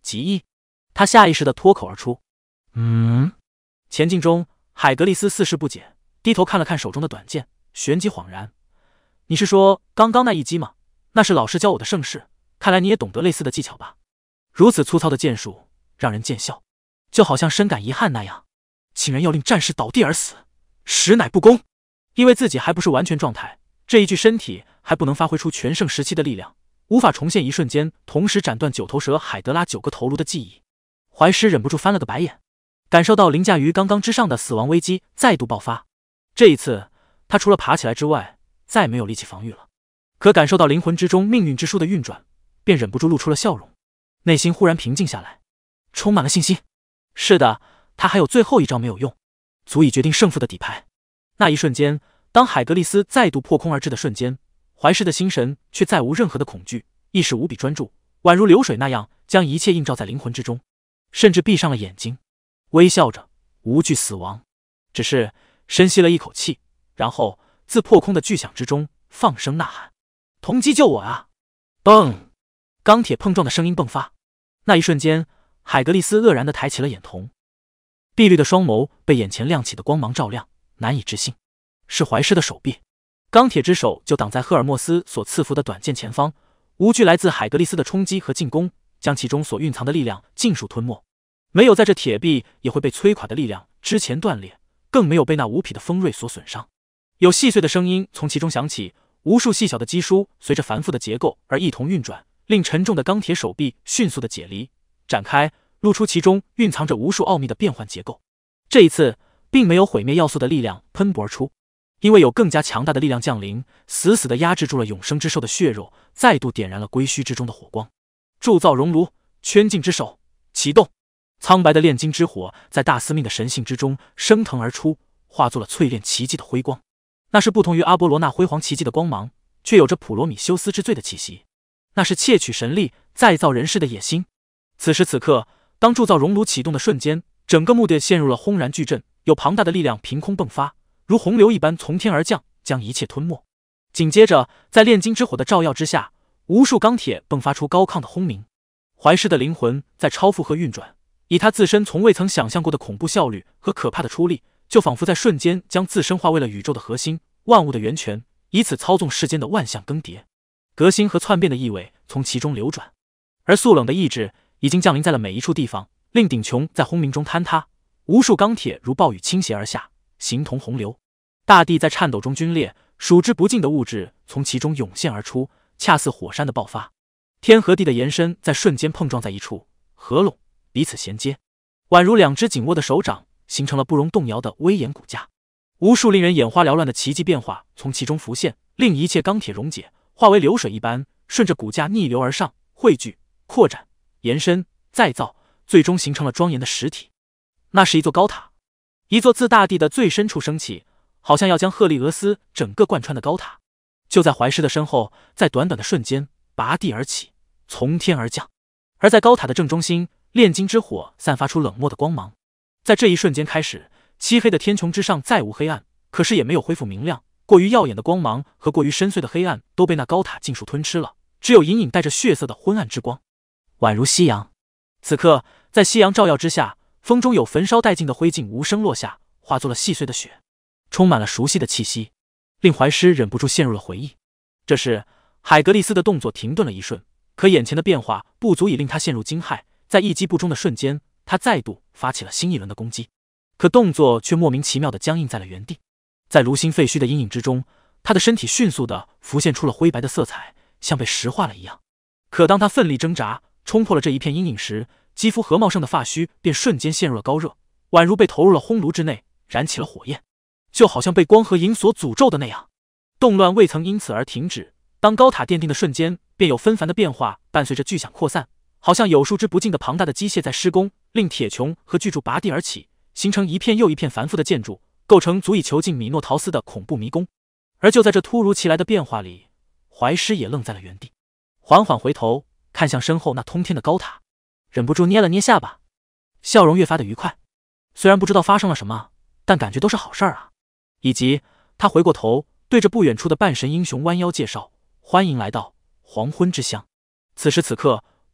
极意。他下意识地脱口而出：“嗯。”前进中，海格力斯似是不解，低头看了看手中的短剑，旋即恍然：“你是说刚刚那一击吗？那是老师教我的盛世，看来你也懂得类似的技巧吧？”如此粗糙的剑术，让人见笑，就好像深感遗憾那样。请人要令战士倒地而死，实乃不公。因为自己还不是完全状态，这一具身体还不能发挥出全盛时期的力量，无法重现一瞬间同时斩断九头蛇海德拉九个头颅的记忆。怀师忍不住翻了个白眼，感受到凌驾于刚刚之上的死亡危机再度爆发。这一次，他除了爬起来之外，再没有力气防御了。可感受到灵魂之中命运之书的运转，便忍不住露出了笑容，内心忽然平静下来，充满了信心。是的，他还有最后一招没有用，足以决定胜负的底牌。那一瞬间，当海格力斯再度破空而至的瞬间，怀师的心神却再无任何的恐惧，意识无比专注，宛如流水那样将一切映照在灵魂之中，甚至闭上了眼睛，微笑着无惧死亡，只是深吸了一口气，然后自破空的巨响之中放声呐喊：“同击救我啊！”嘣！钢铁碰撞的声音迸发，那一瞬间，海格力斯愕然地抬起了眼瞳，碧绿的双眸被眼前亮起的光芒照亮，难以置信，是怀师的手臂。钢铁之手就挡在赫尔墨斯所赐福的短剑前方，无惧来自海格力斯的冲击和进攻，将其中所蕴藏的力量尽数吞没。没有在这铁壁也会被摧垮的力量之前断裂，更没有被那无匹的锋锐所损伤。有细碎的声音从其中响起，无数细小的机枢随着繁复的结构而一同运转，令沉重的钢铁手臂迅速的解离、展开，露出其中蕴藏着无数奥秘的变换结构。这一次，并没有毁灭要素的力量喷薄而出，因为有更加强大的力量降临，死死地压制住了永生之兽的血肉，再度点燃了归墟之中的火光。铸造熔炉，圈禁之手启动，苍白的炼金之火在大司命的神性之中升腾而出，化作了淬炼奇迹的辉光。那是不同于阿波罗那辉煌奇迹的光芒，却有着普罗米修斯之最的气息。那是窃取神力，再造人世的野心。此时此刻，当铸造熔炉启动的瞬间，整个墓地陷入了轰然巨震，有庞大的力量凭空迸发，如洪流一般从天而降，将一切吞没。紧接着，在炼金之火的照耀之下，无数钢铁迸发出高亢的轰鸣。怀师的灵魂在超负荷运转，以他自身从未曾想象过的恐怖效率和可怕的出力，就仿佛在瞬间将自身化为了宇宙的核心，万物的源泉，以此操纵世间的万象更迭。革新和篡变的意味从其中流转，而肃冷的意志已经降临在了每一处地方，令顶穹在轰鸣中坍塌，无数钢铁如暴雨倾泻而下，形同洪流。大地在颤抖中皲裂，数之不尽的物质从其中涌现而出，恰似火山的爆发。天和地的延伸在瞬间碰撞在一处，合拢，彼此衔接，宛如两只紧握的手掌，形成了不容动摇的威严骨架。无数令人眼花缭乱的奇迹变化从其中浮现，令一切钢铁溶解，化为流水一般，顺着骨架逆流而上，汇聚、扩展、延伸、再造，最终形成了庄严的实体。那是一座高塔，一座自大地的最深处升起，好像要将赫利俄斯整个贯穿的高塔。就在怀师的身后，在短短的瞬间拔地而起，从天而降。而在高塔的正中心，炼金之火散发出冷漠的光芒。在这一瞬间开始，漆黑的天穹之上再无黑暗，可是也没有恢复明亮。过于耀眼的光芒和过于深邃的黑暗都被那高塔尽数吞吃了，只有隐隐带着血色的昏暗之光，宛如夕阳。此刻，在夕阳照耀之下，风中有焚烧殆尽的灰烬无声落下，化作了细碎的雪，充满了熟悉的气息，令怀师忍不住陷入了回忆。这时，海格力斯的动作停顿了一瞬，可眼前的变化不足以令他陷入惊骇。在一击不中的瞬间，他再度发起了新一轮的攻击，可动作却莫名其妙地僵硬在了原地。在炉心废墟的阴影之中，他的身体迅速地浮现出了灰白的色彩，像被石化了一样。可当他奋力挣扎，冲破了这一片阴影时，肌肤和茂盛的发须便瞬间陷入了高热，宛如被投入了烘炉之内，燃起了火焰，就好像被光和银所诅咒的那样。动乱未曾因此而停止，当高塔奠定的瞬间，便有纷繁的变化伴随着巨响扩散，好像有数之不尽的庞大的机械在施工，令铁穹和巨柱拔地而起，形成一片又一片繁复的建筑，构成足以囚禁米诺陶斯的恐怖迷宫。而就在这突如其来的变化里，怀师也愣在了原地，缓缓回头看向身后那通天的高塔，忍不住捏了捏下巴，笑容越发的愉快。虽然不知道发生了什么，但感觉都是好事儿啊。以及他回过头，对着不远处的半神英雄弯腰介绍：“欢迎来到黄昏之乡。”此时此刻，不，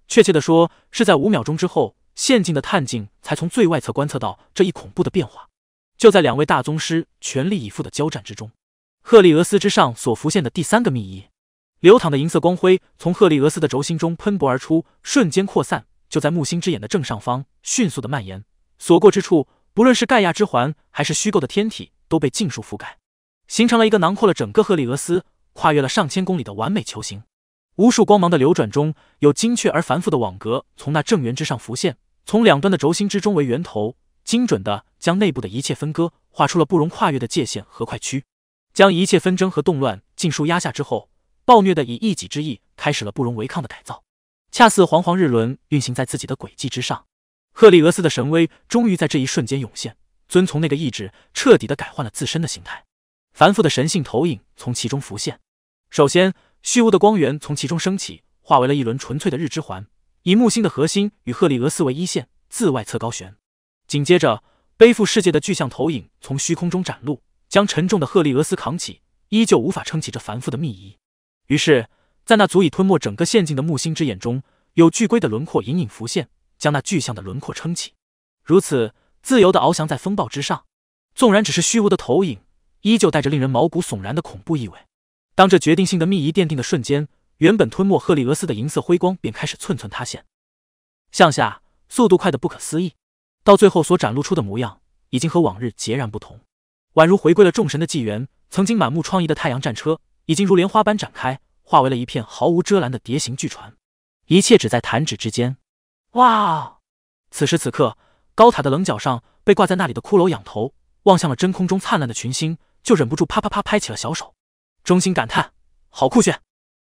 确切地说，是在五秒钟之后，线镜的探镜才从最外侧观测到这一恐怖的变化。就在两位大宗师全力以赴的交战之中，赫利俄斯之上所浮现的第三个秘仪，流淌的银色光辉从赫利俄斯的轴心中喷薄而出，瞬间扩散，就在木星之眼的正上方迅速的蔓延，所过之处，不论是盖亚之环还是虚构的天体，都被尽数覆盖，形成了一个囊括了整个赫利俄斯、跨越了上千公里的完美球形。无数光芒的流转中，有精确而繁复的网格从那正圆之上浮现，从两端的轴心之中为源头，精准地将内部的一切分割，画出了不容跨越的界限和块区。将一切纷争和动乱尽数压下之后，暴虐的以一己之意开始了不容违抗的改造，恰似煌煌日轮运行在自己的轨迹之上。赫利俄斯的神威终于在这一瞬间涌现，遵从那个意志，彻底地改换了自身的形态。繁复的神性投影从其中浮现，首先虚无的光源从其中升起，化为了一轮纯粹的日之环，以木星的核心与赫利俄斯为一线，自外侧高悬。紧接着，背负世界的巨象投影从虚空中展露，将沉重的赫利俄斯扛起，依旧无法撑起这繁复的密仪。于是，在那足以吞没整个线境的木星之眼中，有巨龟的轮廓隐隐浮现，将那巨象的轮廓撑起，如此自由地翱翔在风暴之上。纵然只是虚无的投影，依旧带着令人毛骨悚然的恐怖意味。当这决定性的密仪奠定的瞬间，原本吞没赫利俄斯的银色辉光便开始寸寸塌陷，向下速度快得不可思议，到最后所展露出的模样已经和往日截然不同，宛如回归了众神的纪元。曾经满目疮痍的太阳战车已经如莲花般展开，化为了一片毫无遮拦的蝶形巨船，一切只在弹指之间。哇！此时此刻，高塔的棱角上被挂在那里的骷髅仰头望向了真空中灿烂的群星，就忍不住啪啪啪拍起了小手，衷心感叹：好酷炫！